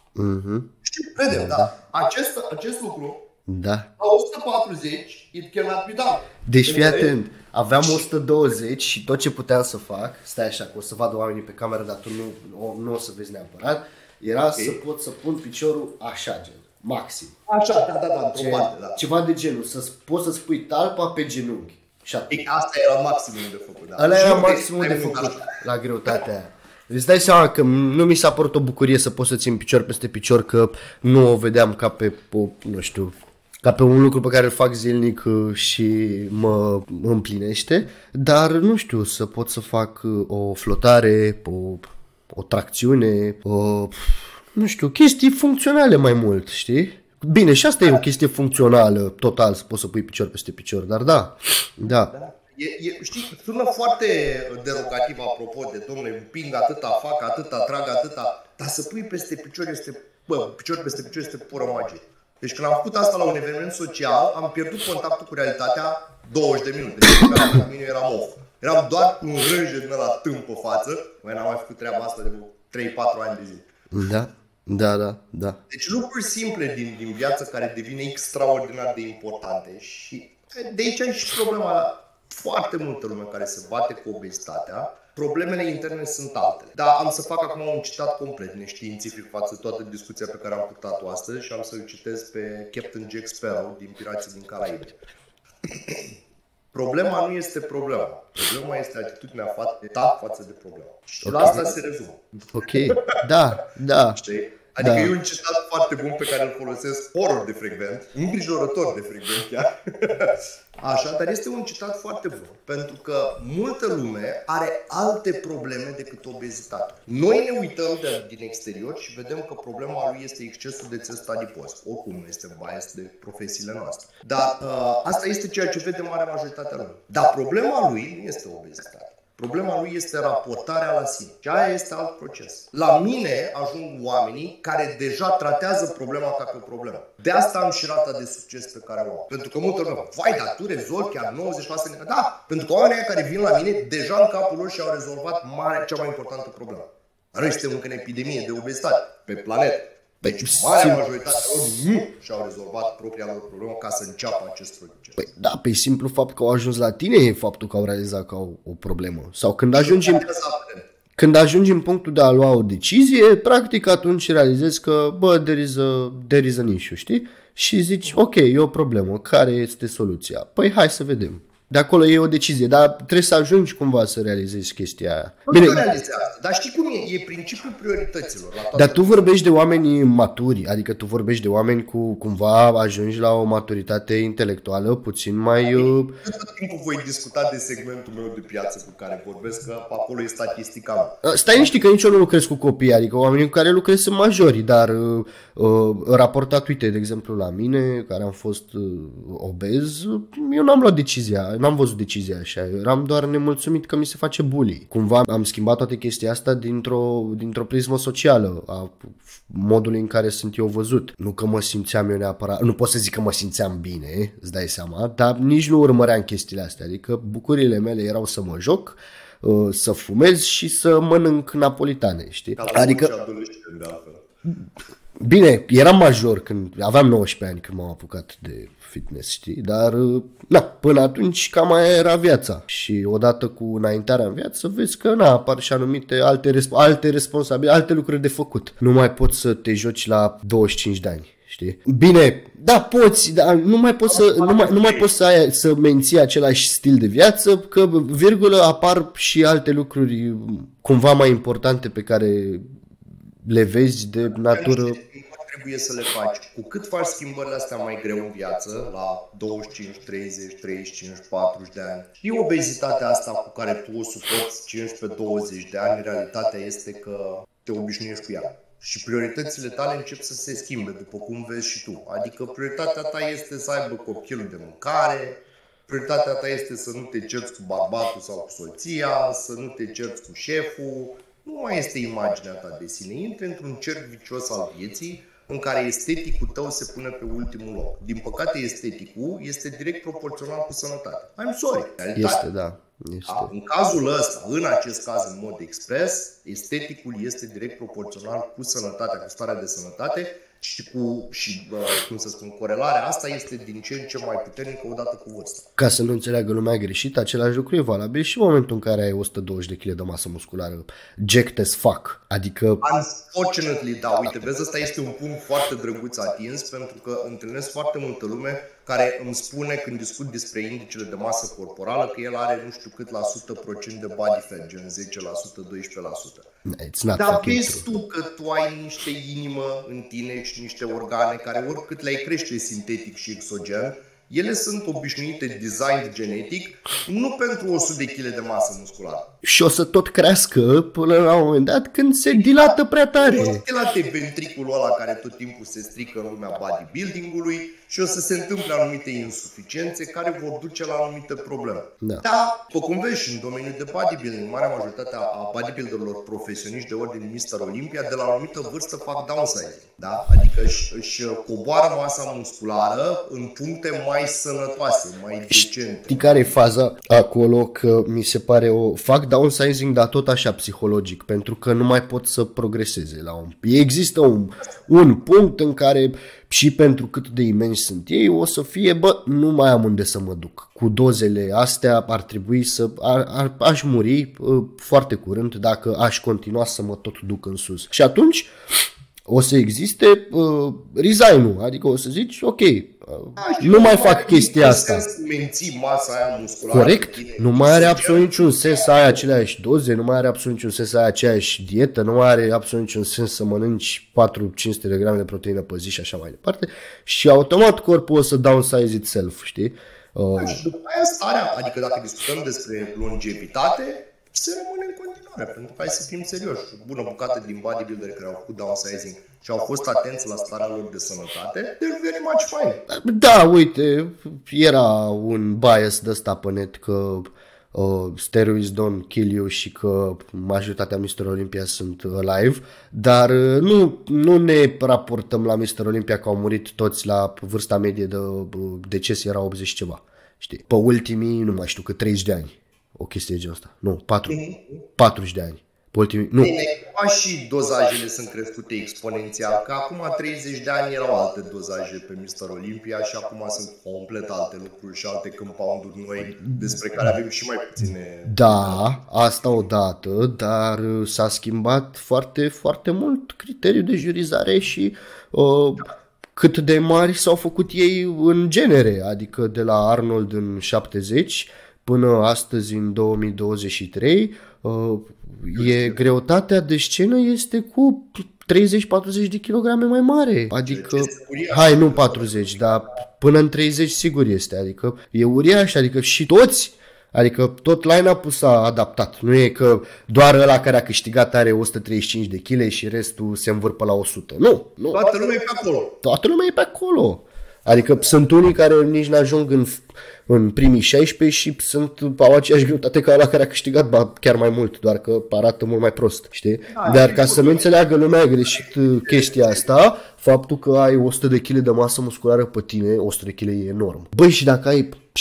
Știi, vedem, da. Acest lucru, da. la 140, it cannot be done. Deci fii atent, aveam 120 și tot ce puteam să fac, stai așa, că o să vadă oamenii pe cameră, dar tu nu o să vezi neapărat, era să pot să pun piciorul așa, gen, maxim. Așa, da, într-o parte, da. Ceva de genul, poți să-ți pui talpa pe genunchi. Asta era maximul de făcut, da. Ăla era maximul de făcut la greutatea aia. Îți dai seama că nu mi s-a părut o bucurie să pot să țin picior peste picior, că nu o vedeam ca pe, nu știu, ca pe un lucru pe care îl fac zilnic și mă împlinește, dar nu știu, să pot să fac o flotare, o tracțiune, nu știu, chestii funcționale mai mult, știi? Bine, și asta e o chestie funcțională, total, să poți să pui picior peste picior, dar da. Știi, sună foarte derogativ apropo de, domnule, împing atâta, fac atâta, trag atâta, dar să pui peste picior picior peste picior este pură magie. Deci când am făcut asta la un eveniment social, am pierdut contactul cu realitatea 20 de minute. Deci la mine eram off. Eram doar cu un rânje din ăla tâmp pe față. N-am mai făcut treaba asta de 3-4 ani de zi. Da. Deci lucruri simple din viață care devin extraordinar de importante. Și de aici e și problema la foarte multă lume care se bate cu obezitatea. Problemele interne sunt altele. Dar am să fac acum un citat complet neștiințific față de toată discuția pe care am purtat-o astăzi și am să-l citez pe Captain Jack Sparrow din Pirații din Caraibe. Problema nu este problema. Problema este atitudinea ta față de problemă. Și la asta se rezumă. Ok, da. Știi? Adică e un citat foarte bun pe care îl folosesc horror de frecvent, îngrijorător de frecvent chiar. Așa, dar este un citat foarte bun, pentru că multă lume are alte probleme decât obezitatea. Noi ne uităm din exterior și vedem că problema lui este excesul de țesut adipos. Oricum nu este bias de profesiile noastre. Dar asta este ceea ce vede marea majoritatea lumii. Dar problema lui nu este obezitatea. Problema lui este raportarea la sine. Și aia este alt proces. La mine ajung oamenii care deja tratează problema ca pe o problemă. De asta am și rata de succes pe care o am. Pentru că multă lume, vai, dar tu rezolvi chiar 90%? Da, pentru că oamenii care vin la mine deja în capul lor și-au rezolvat cea mai importantă problemă. Noi suntem încă în epidemie de obezitate pe planetă. Deci marea majoritate nu și-au rezolvat propria lor problemă ca să înceapă acest proces. Păi da, pe simplu fapt că au ajuns la tine e faptul că au realizat că au o problemă. Sau când ajungi în punctul de a lua o decizie, practic atunci realizezi că, there is an issue, știi? Și zici, ok, e o problemă, care este soluția? Păi hai să vedem. De acolo e o decizie, dar trebuie să ajungi cumva să realizezi chestia aia. Bine, dar știi cum e? E principiul priorităților. Dar tu vorbești de oameni maturi, adică tu vorbești de oameni cu cumva ajungi la o maturitate intelectuală puțin mai... Tot timpul voi discuta de segmentul meu de piață cu care vorbesc, că acolo e statistica. Stai niște că nici eu nu lucrez cu copii, adică oamenii cu care lucrez sunt majori, dar raportat, uite, de exemplu la mine, care am fost obez, eu n-am luat decizia. N-am văzut decizia așa, eu eram doar nemulțumit că mi se face bully. Cumva am schimbat toată chestia asta dintr-o prismă socială, a modului în care sunt eu văzut. Nu că mă simțeam eu neapărat, nu pot să zic că mă simțeam bine, îți dai seama, dar nici nu urmăream chestiile astea, adică bucuriile mele erau să mă joc, să fumez și să mănânc napolitane, știi? Adică... Bine, eram major când aveam 19 ani când m-am apucat de fitness, știi? Dar, până atunci cam aia era viața. Și odată cu înaintarea în viață vezi că, apar și anumite alte responsabili, alte lucruri de făcut. Nu mai poți să te joci la 25 de ani, știi? Bine, da, poți, dar nu mai poți să menții același stil de viață, că, virgulă, apar și alte lucruri cumva mai importante pe care le vezi de natură. Trebuie să le faci. Cu cât faci schimbările astea mai greu în viață, la 25, 30, 35, 40 de ani, și obezitatea asta cu care tu o suporți 15-20 de ani, realitatea este că te obișnuiești cu ea. Și prioritățile tale încep să se schimbe, după cum vezi și tu. Adică prioritatea ta este să aibă copilul de mâncare, prioritatea ta este să nu te cerți cu bărbatul sau cu soția, să nu te cerți cu șeful. Nu mai este imaginea ta de sine. Intri într-un cerc vicios al vieții în care esteticul tău se pune pe ultimul loc. Din păcate, esteticul este direct proporțional cu sănătatea. I'm sorry. Este, da. Este. În cazul ăsta, în acest caz în mod expres, esteticul este direct proporțional cu sănătatea, cu starea de sănătate corelarea asta este din ce în ce mai puternică odată cu vârsta. Ca să nu înțeleagă lumea greșit, același lucru e valabil și în momentul în care ai 120 de kg de masă musculară, jacked as fuck, adică... Unfortunately, da, uite, vezi, ăsta este un punct foarte drăguț atins, pentru că întâlnesc foarte multă lume care îmi spune când discut despre indicele de masă corporală că el are nu știu cât la sută procent de body fat, gen 10%, 12%. Dar vezi tu că tu ai niște inimă în tine și niște organe care oricât le-ai crește sintetic și exogen, ele sunt obișnuite, design genetic, nu pentru 100 de kg de masă musculară. Și o să tot crească până la un moment dat când se dilată prea tare. O să dilate ventriculul ăla care tot timpul se strică în lumea bodybuilding-ului și o să se întâmple anumite insuficiențe care vor duce la anumite probleme. Da. Dar, după cum vezi și în domeniul de bodybuilding, marea majoritate a bodybuilderilor profesioniști de ordine Mr. Olympia, de la o anumită vârstă fac downsizing. Da? Adică își coboară masa musculară în puncte mai sănătoase, mai decente. Știi care e faza acolo? Că mi se pare fac downsizing, dar tot așa psihologic, pentru că nu mai pot să progreseze la un... Există un punct în care și pentru cât de imensi sunt ei, o să fie, nu mai am unde să mă duc. Cu dozele astea ar trebui să... aș muri foarte curând dacă aș continua să mă tot duc în sus. Și atunci o să existe resign-ul, adică o să zici, ok, nu mai fac chestia asta. Menții masa aia musculară. Corect, nu mai are absolut niciun sens să ai aceleași doze, nu mai are absolut niciun sens să ai aceeași dietă, nu mai are absolut niciun sens să mănânci 4-500 de grame de proteină pe zi și așa mai departe. Și automat corpul o să downsize itself, știi? Și după aia starea, adică dacă discutăm despre longevitate, se rămâne în continuare, pentru că hai să fim serioși. Bună bucată din bodybuilderi care au făcut downsizing și au fost atenți la starea lor de sănătate, they're very much fine. Da, uite, era un bias de ăsta pe net că steroids don't kill you și că majoritatea Mr. Olympia sunt alive, dar nu ne raportăm la Mr. Olympia că au murit toți la vârsta medie de deces era 80 ceva, știi? Pe ultimii, nu mai știu, că 30 de ani. O chestie de genul ăsta. Nu, 40 de ani. Nu. Bine, și dozajele sunt crescute exponențial, că acum 30 de ani erau alte dozaje pe Mr. Olympia și acum sunt complet alte lucruri și alte compound-uri noi despre care avem și mai puține. Da, asta odată, dar s-a schimbat foarte, foarte mult criteriul de jurizare și cât de mari s-au făcut ei în genere, adică de la Arnold în 70 până astăzi în 2023, greutatea de scenă este cu 30-40 de kilograme mai mare. Adică, hai, nu 40, dar până în 30 sigur este. Adică e uriaș, adică și toți, adică tot line-up-ul s-a adaptat. Nu e că doar ăla care a câștigat are 135 de kg și restul se învârpă la 100. Nu. Toată lumea e pe acolo. Toată lumea e pe acolo. Adică sunt unii care nici n-ajung în primii 16 și au aceeași greutate ca ăla care a câștigat chiar mai mult, doar că arată mult mai prost, știi? Dar ca să nu înțeleagă lumea greșit chestia asta, faptul că ai 100 de kg de masă musculară pe tine, 100 de kg e enorm. Băi, și dacă ai 70-80...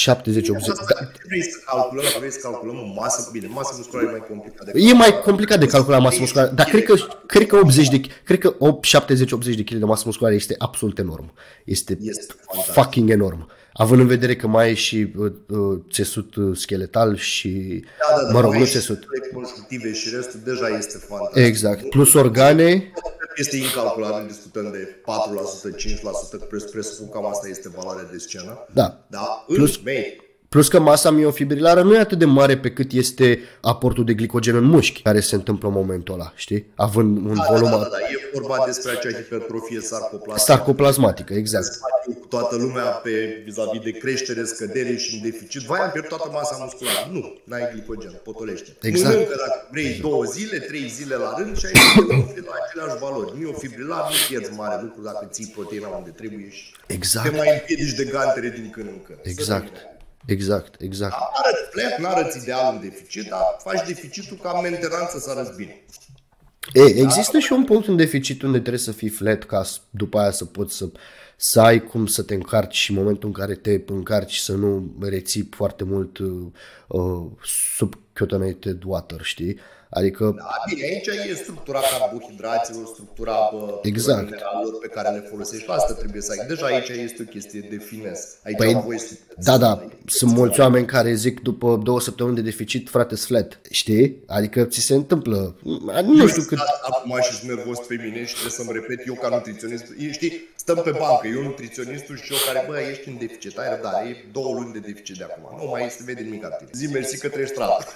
Vrei să calculăm masă, bine, masă musculară e mai complicat. E mai complicat de calculat masă musculară, dar cred că 70-80 de kg de masă musculară este absolut enorm. Este fucking enorm. Având în vedere că mai ai și țesut skeletal și, mă rog, nu țesut. Constructive și restul deja este fantastic. Exact, plus organe. Este incalculabil, discutăm de 4%, 5%, presupun că asta este valoarea de scenă. Da. Plus că masa miofibrilară nu e atât de mare pe cât este aportul de glicogen în mușchi, care se întâmplă în momentul ăla, știi? Având un volum... Da, e vorba despre acea hipertrofie sarcoplasmatică, exact. Toată lumea pe vis-a-vis de creștere, scădere și în deficit. Vai, am pierdut toată masa musculară. Nu, n-ai glicogen, potolește. Exact. Mănâncă dacă vrei 2 zile, 3 zile la rând și ai la aceleași valori. Miofibrilar, nu pierzi mare lucru dacă ții proteina unde trebuie și te mai împiedici de gantere din când în când. Exact. Arăți flat, n-arăți ideal în deficit, dar faci deficitul ca mentenanță să arăți bine. Există și un punct în deficit unde trebuie să fii flat ca după aia să poți să ai cum să te încarci și în momentul în care te încarci să nu reții foarte mult subcutaneated water, știi? Adică... Da, bine, aici e structura carbohidraților, structura exact. mineralelor pe care le folosești. Asta trebuie să ai. Deja aici este o chestie de finesse. Aici Păi, da, sunt mulți oameni care zic după 2 săptămâni de deficit, frate, flat, știi? Adică ți se întâmplă, nu știu cât... Acum și nervos pe mine și trebuie să-mi repet eu ca nutriționist. Știi, stăm pe bancă, eu nutriționistul și eu care, bă, ești în deficit, ai răbdare, e 2 luni de deficit de acum. Nu mai se vede nimic la tine. Zi mersi că treci stradă.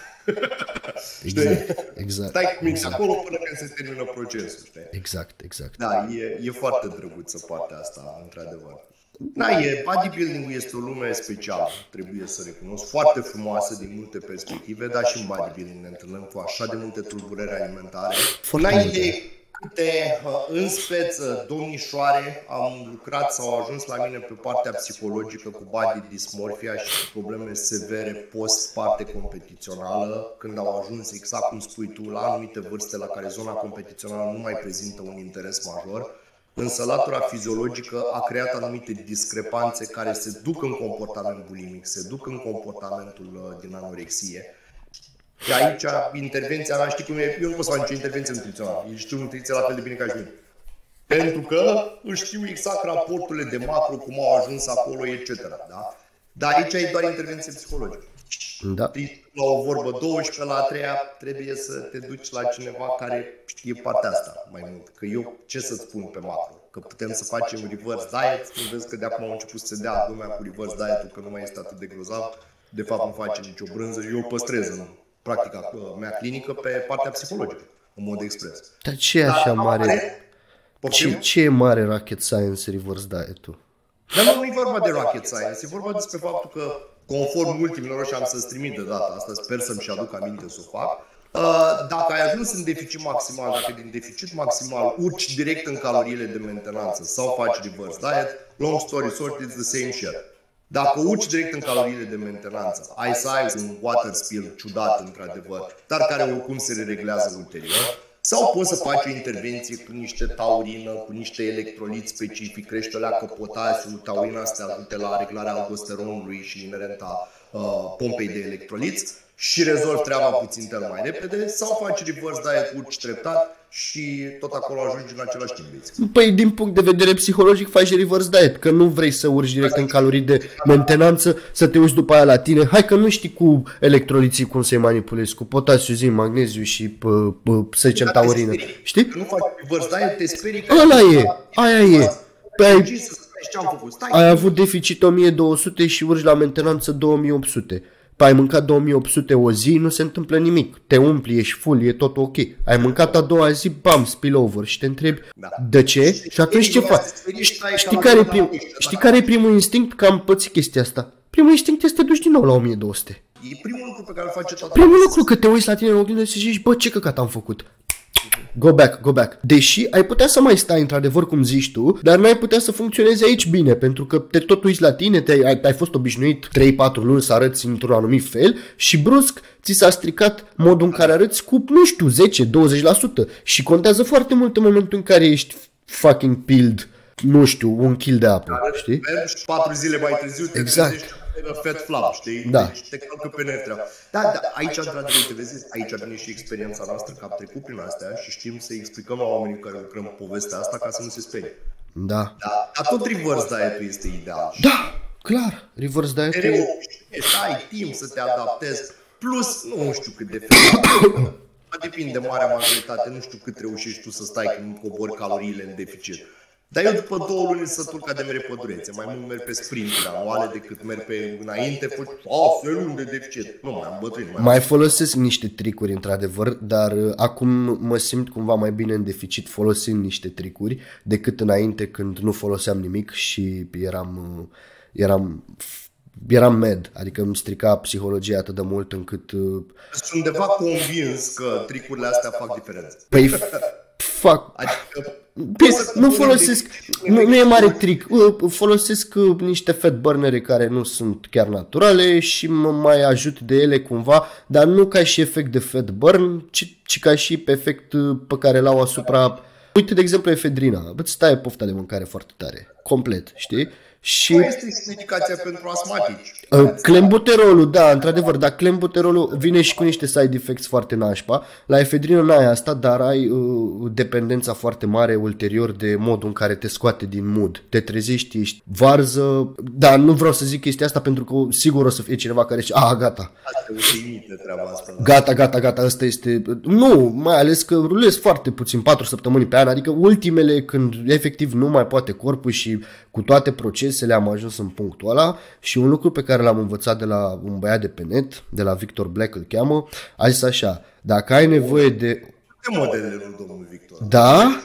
Exact. Stai cu mine acolo până când se termină procesul, știi? Exact. Da, e foarte drăguță partea asta, într-adevăr. Bodybuilding-ul este o lume specială, trebuie să recunosc, foarte frumoasă din multe perspective, dar și în bodybuilding ne întâlnim cu așa de multe tulburări alimentare. N-ai idee câte în speță domnișoare am lucrat sau au ajuns la mine pe partea psihologică cu body dysmorphia și cu probleme severe post-parte competițională, când au ajuns, exact cum spui tu, la anumite vârste la care zona competițională nu mai prezintă un interes major. Însă latura fiziologică a creat anumite discrepanțe care se duc în comportament bulimic, se duc în comportamentul din anorexie. Și aici intervenția mea, știi cum e, eu nu pot să fac nicio intervenție nutrițională, eu știu nutriție la fel de bine ca și mine. Pentru că știu exact raporturile de macro, cum au ajuns acolo, etc. Da? Dar aici e doar intervenție psihologică. Da. La o vorbă 12, la a treia trebuie să te duci la cineva care știe partea asta mai mult. Că eu ce să-ți spun pe macro? Că putem să facem reverse diet, vezi că de acum au început să se dea lumea cu reverse diet-ul, că nu mai este atât de grozav. De fapt nu face nicio brânză și eu păstrez în practica mea clinică pe partea psihologică, în mod expres. Dar ce e așa mare? Ce e mare rocket science reverse diet-ul? Dar nu e vorba de rocket science, e vorba despre faptul că, conform ultimilor, și am să-ți trimit de data asta, sper să-mi și aduc aminte să o fac, dacă ai ajuns în deficit maximal, dacă din deficit maximal urci direct în caloriile de mentenanță sau faci reverse diet, long story short, it's the same shit. Dacă urci direct în caloriile de mentenanță, ai să ai un water spill ciudat, într-adevăr, dar care oricum se reglează ulterior, sau poți să faci o intervenție cu niște taurină, cu niște electroliți specific, crește o leacă potasiu, taurina să te ajute la reglarea aldosteronului și inerenta pompei de electroliți și rezolvi treaba puțin mai repede, sau faci reverse diet, urci treptat și tot acolo ajungi în același timp. Păi din punct de vedere psihologic faci reverse diet, că nu vrei să urci direct în calorii de mentenanță, să te uiți după aia la tine. Hai că nu știi cu electroliții cum să-i manipulezi, cu potasiu, zinc, magneziu și să zicem taurină. Știi? Nu faci reverse diet, te sperii că... Aia e. Ai avut deficit 1200 și urci la mentenanță 2800. Ai mâncat 2800 o zi, nu se întâmplă nimic. Te umpli, ești full, e tot ok. Ai mâncat a doua zi, bam, spillover și te întrebi de ce? Și atunci ce faci? Știi care e primul instinct? Că am pățit chestia asta. Primul instinct este să te duci din nou la 1200. E primul lucru pe care îl face toată Primul lucru, că te uiți la tine în oglindă și zici, bă, ce căcat am făcut? Go back. Deși ai putea să mai stai într-adevăr cum zici tu, dar n-ai putea să funcționezi aici bine, pentru că te tot uiți la tine, ai fost obișnuit 3-4 luni să arăți într-un anumit fel și brusc ți s-a stricat modul în care arăți cu, nu știu, 10-20% și contează foarte mult în momentul în care ești fucking peeled, nu știu, un kil de apă, știi? 4 zile mai târziu te trezești fat flap, știi? Da. Deci te calcă pe nervi. Da, aici, într-adevăr, te vezi, aici vine și experiența noastră, că am trecut prin astea și știm să exlicăm la oamenii care lucrăm povestea asta ca să nu se sperie. Da. Dar tot reverse diet-ul este ideal. Da, clar, reverse diet-ul ai timp să te adaptezi, plus, nu știu cât de fel, depinde de marea majoritate, nu știu cât reușești tu să stai când cobori caloriile în deficit. Dar eu după 2 luni sunt ca de mere pădurețe, mai mult merg pe sprinturi anuale decât merg pe înainte, luni de deficit. Nu, mai am bătrânit. Mai folosesc niște tricuri într-adevăr, dar acum mă simt cumva mai bine în deficit folosind niște tricuri decât înainte când nu foloseam nimic și eram mad, adică îmi strica psihologia atât de mult încât... Sunt undeva convins că tricurile astea fac diferență. Păi fac... Adică... Nu folosesc, nu e mare trick, folosesc niște fat burnere care nu sunt chiar naturale și mă mai ajut de ele cumva, dar nu ca și efect de fat burn, ci ca și efect pe care l-au asupra, uite de exemplu efedrina, îți taie pofta de mâncare foarte tare, complet, știi? Și mai este și medicația pentru asmatici. Clenbuterolul, da, într-adevăr, dar clenbuterolul vine și cu niște side effects foarte nașpa. La efedrină n-ai asta, dar ai dependența foarte mare ulterior de modul în care te scoate din mood. Te trezești, ești varză. Da, nu vreau să zic chestia asta pentru că sigur o să fie cineva care zice, gata. Asta e uimită treaba asta. Gata, asta este... Nu, mai ales că rulez foarte puțin, 4 săptămâni pe an, adică ultimele când efectiv nu mai poate corpul și cu toate procesele am ajuns în punctul ăla. Și un lucru pe care l-am învățat de la un băiat de pe net, de la Victor Black îl cheamă, a zis așa, dacă ai nevoie de... Ce modelele lui domnul Victor? Da?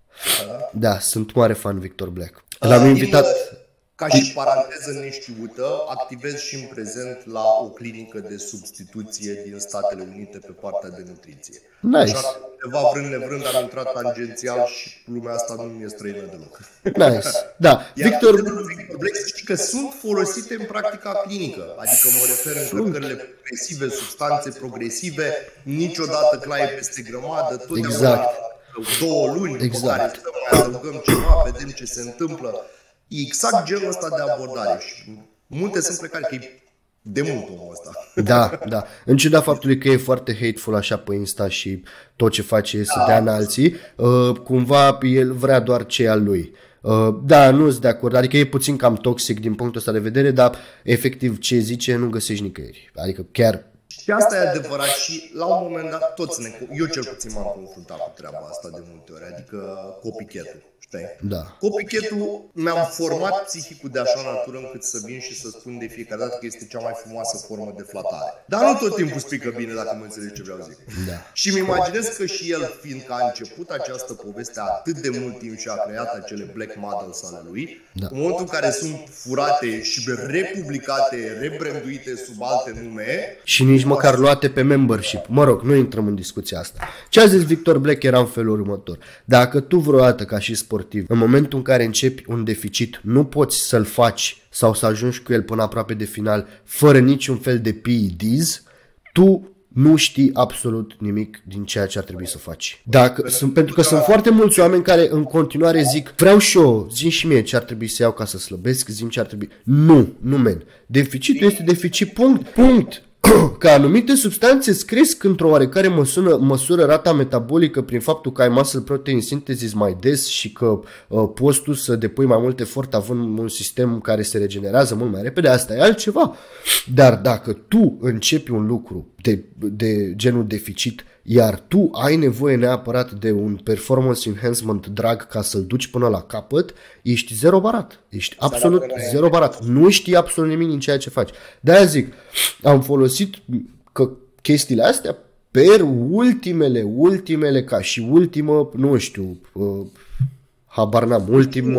Da, sunt mare fan Victor Black. L-am invitat... Ca și paranteză neștiută, activez și în prezent la o clinică de substituție din Statele Unite pe partea de nutriție. Nice. Așa că undeva vrând nevrând am intrat tangențial și lumea asta nu mi-e străină deloc. Nice. Da, Victor Black, să știi că sunt folosite în practica clinică. Adică mă refer încărcările progresive, substanțe progresive, niciodată claie peste grămadă, totdeauna 2 luni, după care stăm, mai adăugăm ceva, vedem ce se întâmplă. E exact genul ăsta de abordare și multe sunt plecare că e de mult omul ăsta. Da. În ciuda faptului că e foarte hateful așa pe Insta și tot ce face e să dea în alții, cumva el vrea doar ce e al lui. Da, nu sunt de acord, adică e puțin cam toxic din punctul ăsta de vedere, dar efectiv ce zice nu găsești nicăieri. Adică chiar... Și asta e adevărat și la un moment dat eu cel puțin m-am confruntat cu treaba asta de multe ori, adică copycat-ul. Da. Copycat-ul mi-am format psihicul de așa natură încât să vin și să spun de fiecare dată că este cea mai frumoasă formă de flatare. Dar nu tot timpul spică bine, dacă mă înțelegi ce vreau zic. Da. Și îmi imaginez că și el, fiindcă a început această poveste atât de mult timp și a creat acele black models ale lui, în momentul în care sunt furate și republicate, rebranduite sub alte nume... Și nici măcar luate pe membership. Mă rog, nu intrăm în discuția asta. Ce a zis Victor Black era în felul următor. Dacă tu vreodată ca și sportiv, în momentul în care începi un deficit, nu poți să-l faci sau să ajungi cu el până aproape de final fără niciun fel de PEDs, tu nu știi absolut nimic din ceea ce ar trebui să faci. Pentru că sunt foarte mulți oameni care în continuare zic, vreau și eu, zi și mie ce ar trebui să iau ca să slăbesc, zi ce ar trebui. Nu, men. Deficitul este deficit, punct. Că anumite substanțe îți cresc într-o oarecare măsură rata metabolică prin faptul că ai muscle protein synthesis mai des și că poți tu să depui mai mult efort având un sistem care se regenerează mult mai repede, asta e altceva. Dar dacă tu începi un lucru de genul deficit, iar tu ai nevoie neapărat de un performance enhancement drug ca să-l duci până la capăt, ești zero barat. Ești absolut zero barat. Nu știi absolut nimic din ceea ce faci. De-aia zic, am folosit chestiile astea per ultimele ca și ultimă, nu știu, habar n-am, ultim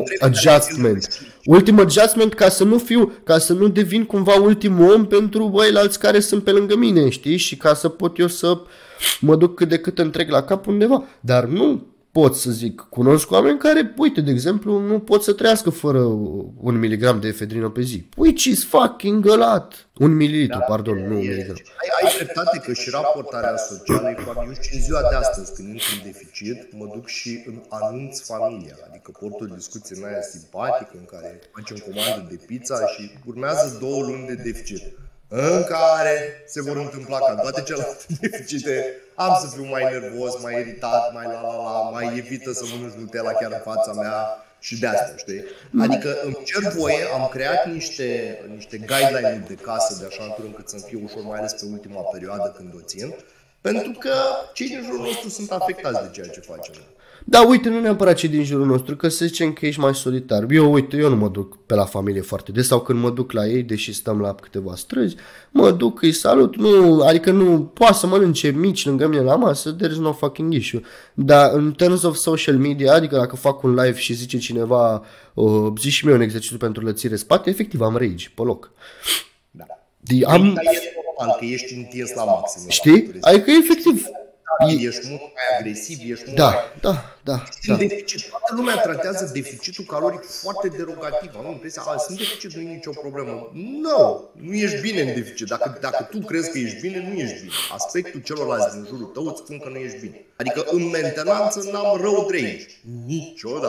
adjustment ca să nu devin cumva ultimul om pentru băilalți care sunt pe lângă mine, știi? Și ca să pot eu să mă duc cât de cât întreg la cap undeva. Dar nu pot să zic, cunosc oameni care, uite, de exemplu, nu pot să trăiască fără 1 miligram de efedrină pe zi. Which is fucking a lot. 1 mililitru, pardon, nu 1 miligram. Ai dreptate că și raportarea socială e foarte... Eu și în ziua de astăzi, când intru în deficit, mă duc și îmi anunț familia. Adică port o discuție în aia simpatică în care facem comandă de pizza și urmează 2 luni de deficit, în care se vor întâmpla ca toate celelalte deficite, am să fiu mai nervos, mai iritat, mai evită să mănânci Nutella chiar în fața mea și de asta, știi? Adică îmi cer voie, am creat niște guideline-uri de casă de așa natură încât să-mi fie ușor, mai ales pe ultima perioadă când o țin, pentru că cei din jurul nostru sunt afectați de ceea ce facem. Da, uite, nu neapărat cei din jurul nostru, că să zicem că ești mai solitar. Eu nu mă duc pe la familie foarte des, sau când mă duc la ei, deși stăm la câteva străzi, mă duc, îi salut, adică nu poate să mănânce mici lângă mine la masă, there's no fucking issue. Dar în terms of social media, adică dacă fac un live și zice cineva, zi și mie un exercițiu pentru lățire spate, efectiv am rage pe loc. Da. Dar e normal că ești întins la maxim. Știi? Adică efectiv... Ești mult mai agresiv, ești mult Da. Deficit. Toată lumea tratează deficitul caloric foarte derogativ. Am impresia, sunt deficit, nu e nicio problemă. Nu ești bine în deficit. Dacă tu crezi că ești bine, nu ești bine. Aspectul celorlalți din jurul tău îți spun că nu ești bine. Adică în mentenanță n-am rău de aici. Niciodată.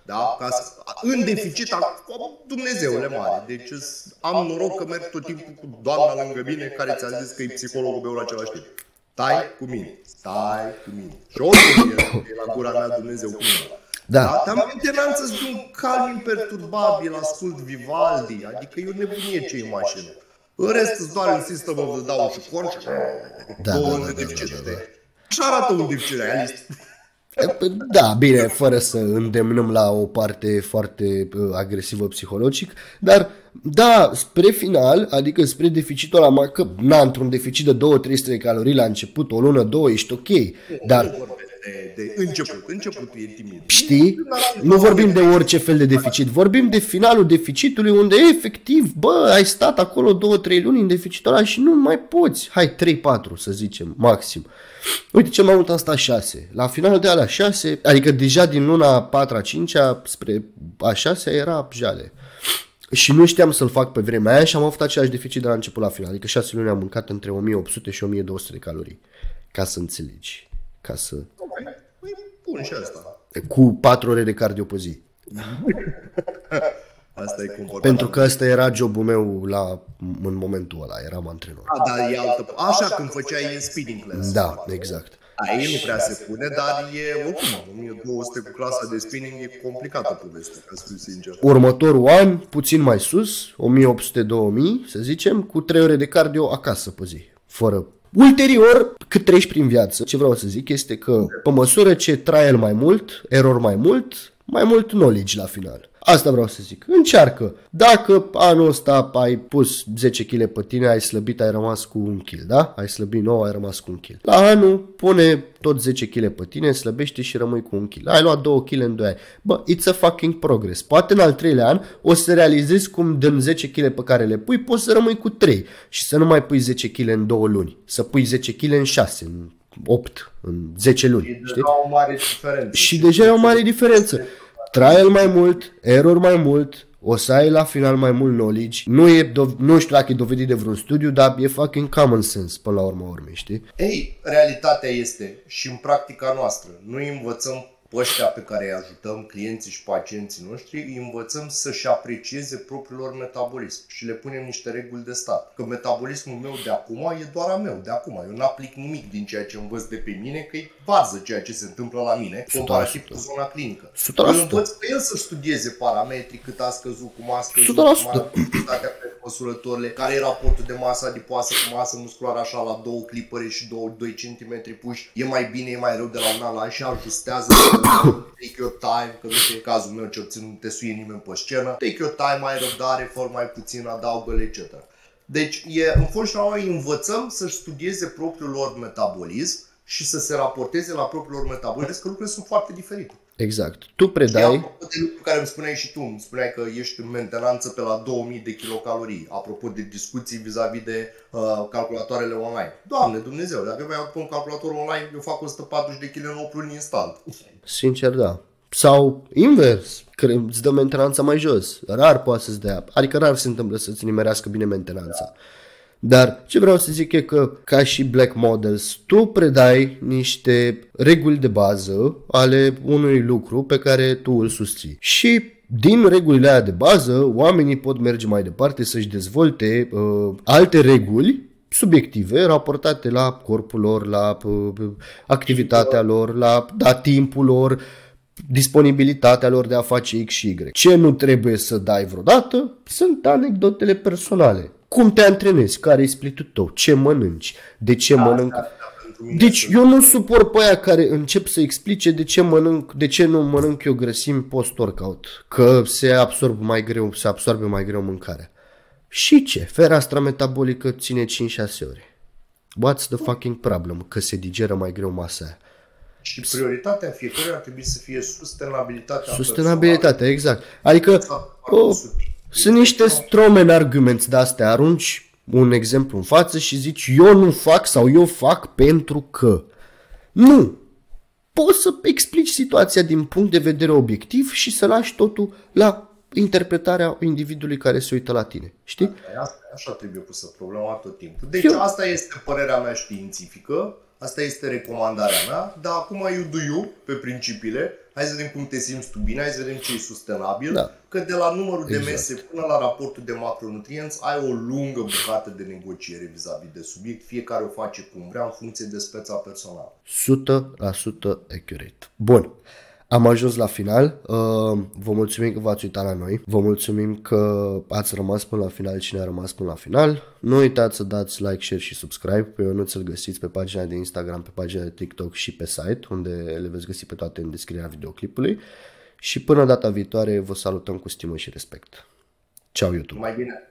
Da? În deficit, Dumnezeule mare. Deci am noroc că merg tot timpul cu doamna lângă mine care ți-a zis că e psihologul meu la același timp. Stai cu mine. Și oricum e la gura mea Dumnezeu cu mine. Da. Dar mentenanță sunt un calm imperturbabil, ascult Vivaldi, adică e o nebunie ce e mașină. În rest îți doar în System of the Down și Korn și două deficite. Și arată un deficit realist. Da, bine, fără să îndemnăm la o parte foarte agresivă psihologic, dar da, spre final, adică spre deficitul ăla, că într-un deficit de 2-300 de calorii la început, o lună, două, ești ok, dar... De începutul e timid. Știi? Nu vorbim de orice fel de deficit, vorbim de finalul deficitului unde efectiv, ai stat acolo 2-3 luni în deficitul ăla și nu mai poți. Hai, 3-4 să zicem, maxim. Uite, cel mai mult am stat 6. La final de alea 6, adică deja din luna 4-5 spre a 6 era jale. Și nu știam să-l fac pe vremea aia și am avut același deficit de la început la final. Adică 6 luni am mâncat între 1800 și 1200 de calorii. Ca să înțelegi. Ca să... Bun și asta. Cu 4 ore de cardio pe zi. Asta e comportament. Pentru că ăsta era jobul meu în momentul ăla, eram antrenor. Dar e altă... Așa când făceai spinning class. Da, exact. Aici nu prea se pune, dar e oricum, 1200 cu clasa de spinning e complicată poveste, ca să fiu sincer. Următorul an, puțin mai sus, 1800-2000, să zicem, cu 3 ore de cardio acasă pe zi, fără. Ulterior, cât treci prin viață, ce vreau să zic este că pe măsură ce trial mai mult, error mai mult knowledge la final. Asta vreau să zic. Încearcă. Dacă anul ăsta ai pus 10 kg pe tine, ai slăbit, ai rămas cu 1 kg, da? Ai slăbit 9, ai rămas cu 1 kg. La anul, pune tot 10 kg pe tine, slăbește și rămâi cu 1 kg. Ai luat 2 kg în 2 ani. Bă, it's a fucking progress. Poate în al 3-lea an o să realizezi cum din 10 kg pe care le pui, poți să rămâi cu 3 și să nu mai pui 10 kg în 2 luni. Să pui 10 kg în 6, în 8, în 10 luni. E deja o mare diferență. Și deja e o mare diferență. Trial mai mult, error mai mult, o să ai la final mai mult knowledge. Nu știu dacă e dovedit de vreun studiu, dar e fucking common sense până la urmă, știi? Ei, realitatea este și în practica noastră. Noi învățăm pe ăștia pe care îi ajutăm, clienții și pacienții noștri, îi învățăm să-și aprecieze propriul lor metabolism și le punem niște reguli de stat. Că metabolismul meu de acum e doar a meu, de acum. Eu n-aplic nimic din ceea ce învăț de pe mine, că e bază ceea ce se întâmplă la mine, comparativ cu zona clinică. 100%. Eu învăț pe el să studieze parametrii, cât a scăzut, cum a scăzut, 100%. cum a măsurătorile, care e raportul de masă adipoasă cu masă musculară așa la 2 clipări și 2 cm puși, e mai bine, e mai rău de la un an la an și ajustează. Take your time, că nu e cazul meu, ce obțin, nu te suie nimeni pe scenă. Take your time, ai răbdare, fă mai puțin, adaugă-le, etc. Deci, în fond și la noi învățăm să-și studieze propriul lor metabolism și să se raporteze la propriul lor metabolism, că lucrurile sunt foarte diferite. Exact. Tu predai... Apropo de lucruri care îmi spuneai și tu, îmi spuneai că ești în mentenanță pe la 2000 de kilocalorii, apropo de discuții vis-a-vis de calculatoarele online. Doamne Dumnezeu, dacă mi-au pun un calculator online, eu fac 140 de kg în 8 luni instant. Sincer, da. Sau invers, îți dă mentenanța mai jos. Rar poate să-ți dea. Adică rar se întâmplă să-ți nimerească bine mentenanța. Dar ce vreau să zic e că, ca și Black Models, tu predai niște reguli de bază ale unui lucru pe care tu îl susții. Și din regulile alea de bază, oamenii pot merge mai departe să-și dezvolte alte reguli subiective raportate la corpul lor, la activitatea lor, la timpul lor, disponibilitatea lor de a face X și Y. Ce nu trebuie să dai vreodată sunt anecdotele personale. Cum te antrenezi? Care e splitul tău? Ce mănânci? De ce mănânc? Deci eu nu suport pe aia care încep să explice de ce nu mănânc eu grăsimi post-workout. Că se absorbe mai greu mâncarea. Și ce? Fereastra metabolică ține 5-6 ore. What's the fucking problem? Că se digeră mai greu masa aia. Și prioritatea fiecăruia ar trebui să fie sustenabilitatea. Sustenabilitatea, exact. Adică sunt niște strawman arguments de-astea. Arunci un exemplu în față și zici eu nu fac sau eu fac pentru că. Nu. Poți să explici situația din punct de vedere obiectiv și să lași totul la interpretarea individului care se uită la tine. Știi? Așa trebuie pusă problema tot timpul. Deci asta este părerea mea științifică. Asta este recomandarea mea, dar acum you do you pe principiile. Hai să vedem cum te simți tu bine, hai să vedem ce e sustenabil, Da. că de la numărul de Exact. mese până la raportul de macronutrienți ai o lungă bucată de negociere vis-a-vis de subiect, fiecare o face cum vrea în funcție de speța personală. 100% accurate. Bun. Am ajuns la final. Vă mulțumim că v-ați uitat la noi. Vă mulțumim că ați rămas până la final, cine a rămas până la final. Nu uitați să dați like, share și subscribe. Pe Ionuț îl găsiți pe pagina de Instagram, pe pagina de TikTok și pe site, unde le veți găsi pe toate în descrierea videoclipului. Și până data viitoare vă salutăm cu stimă și respect. Ceau, YouTube! Mai bine!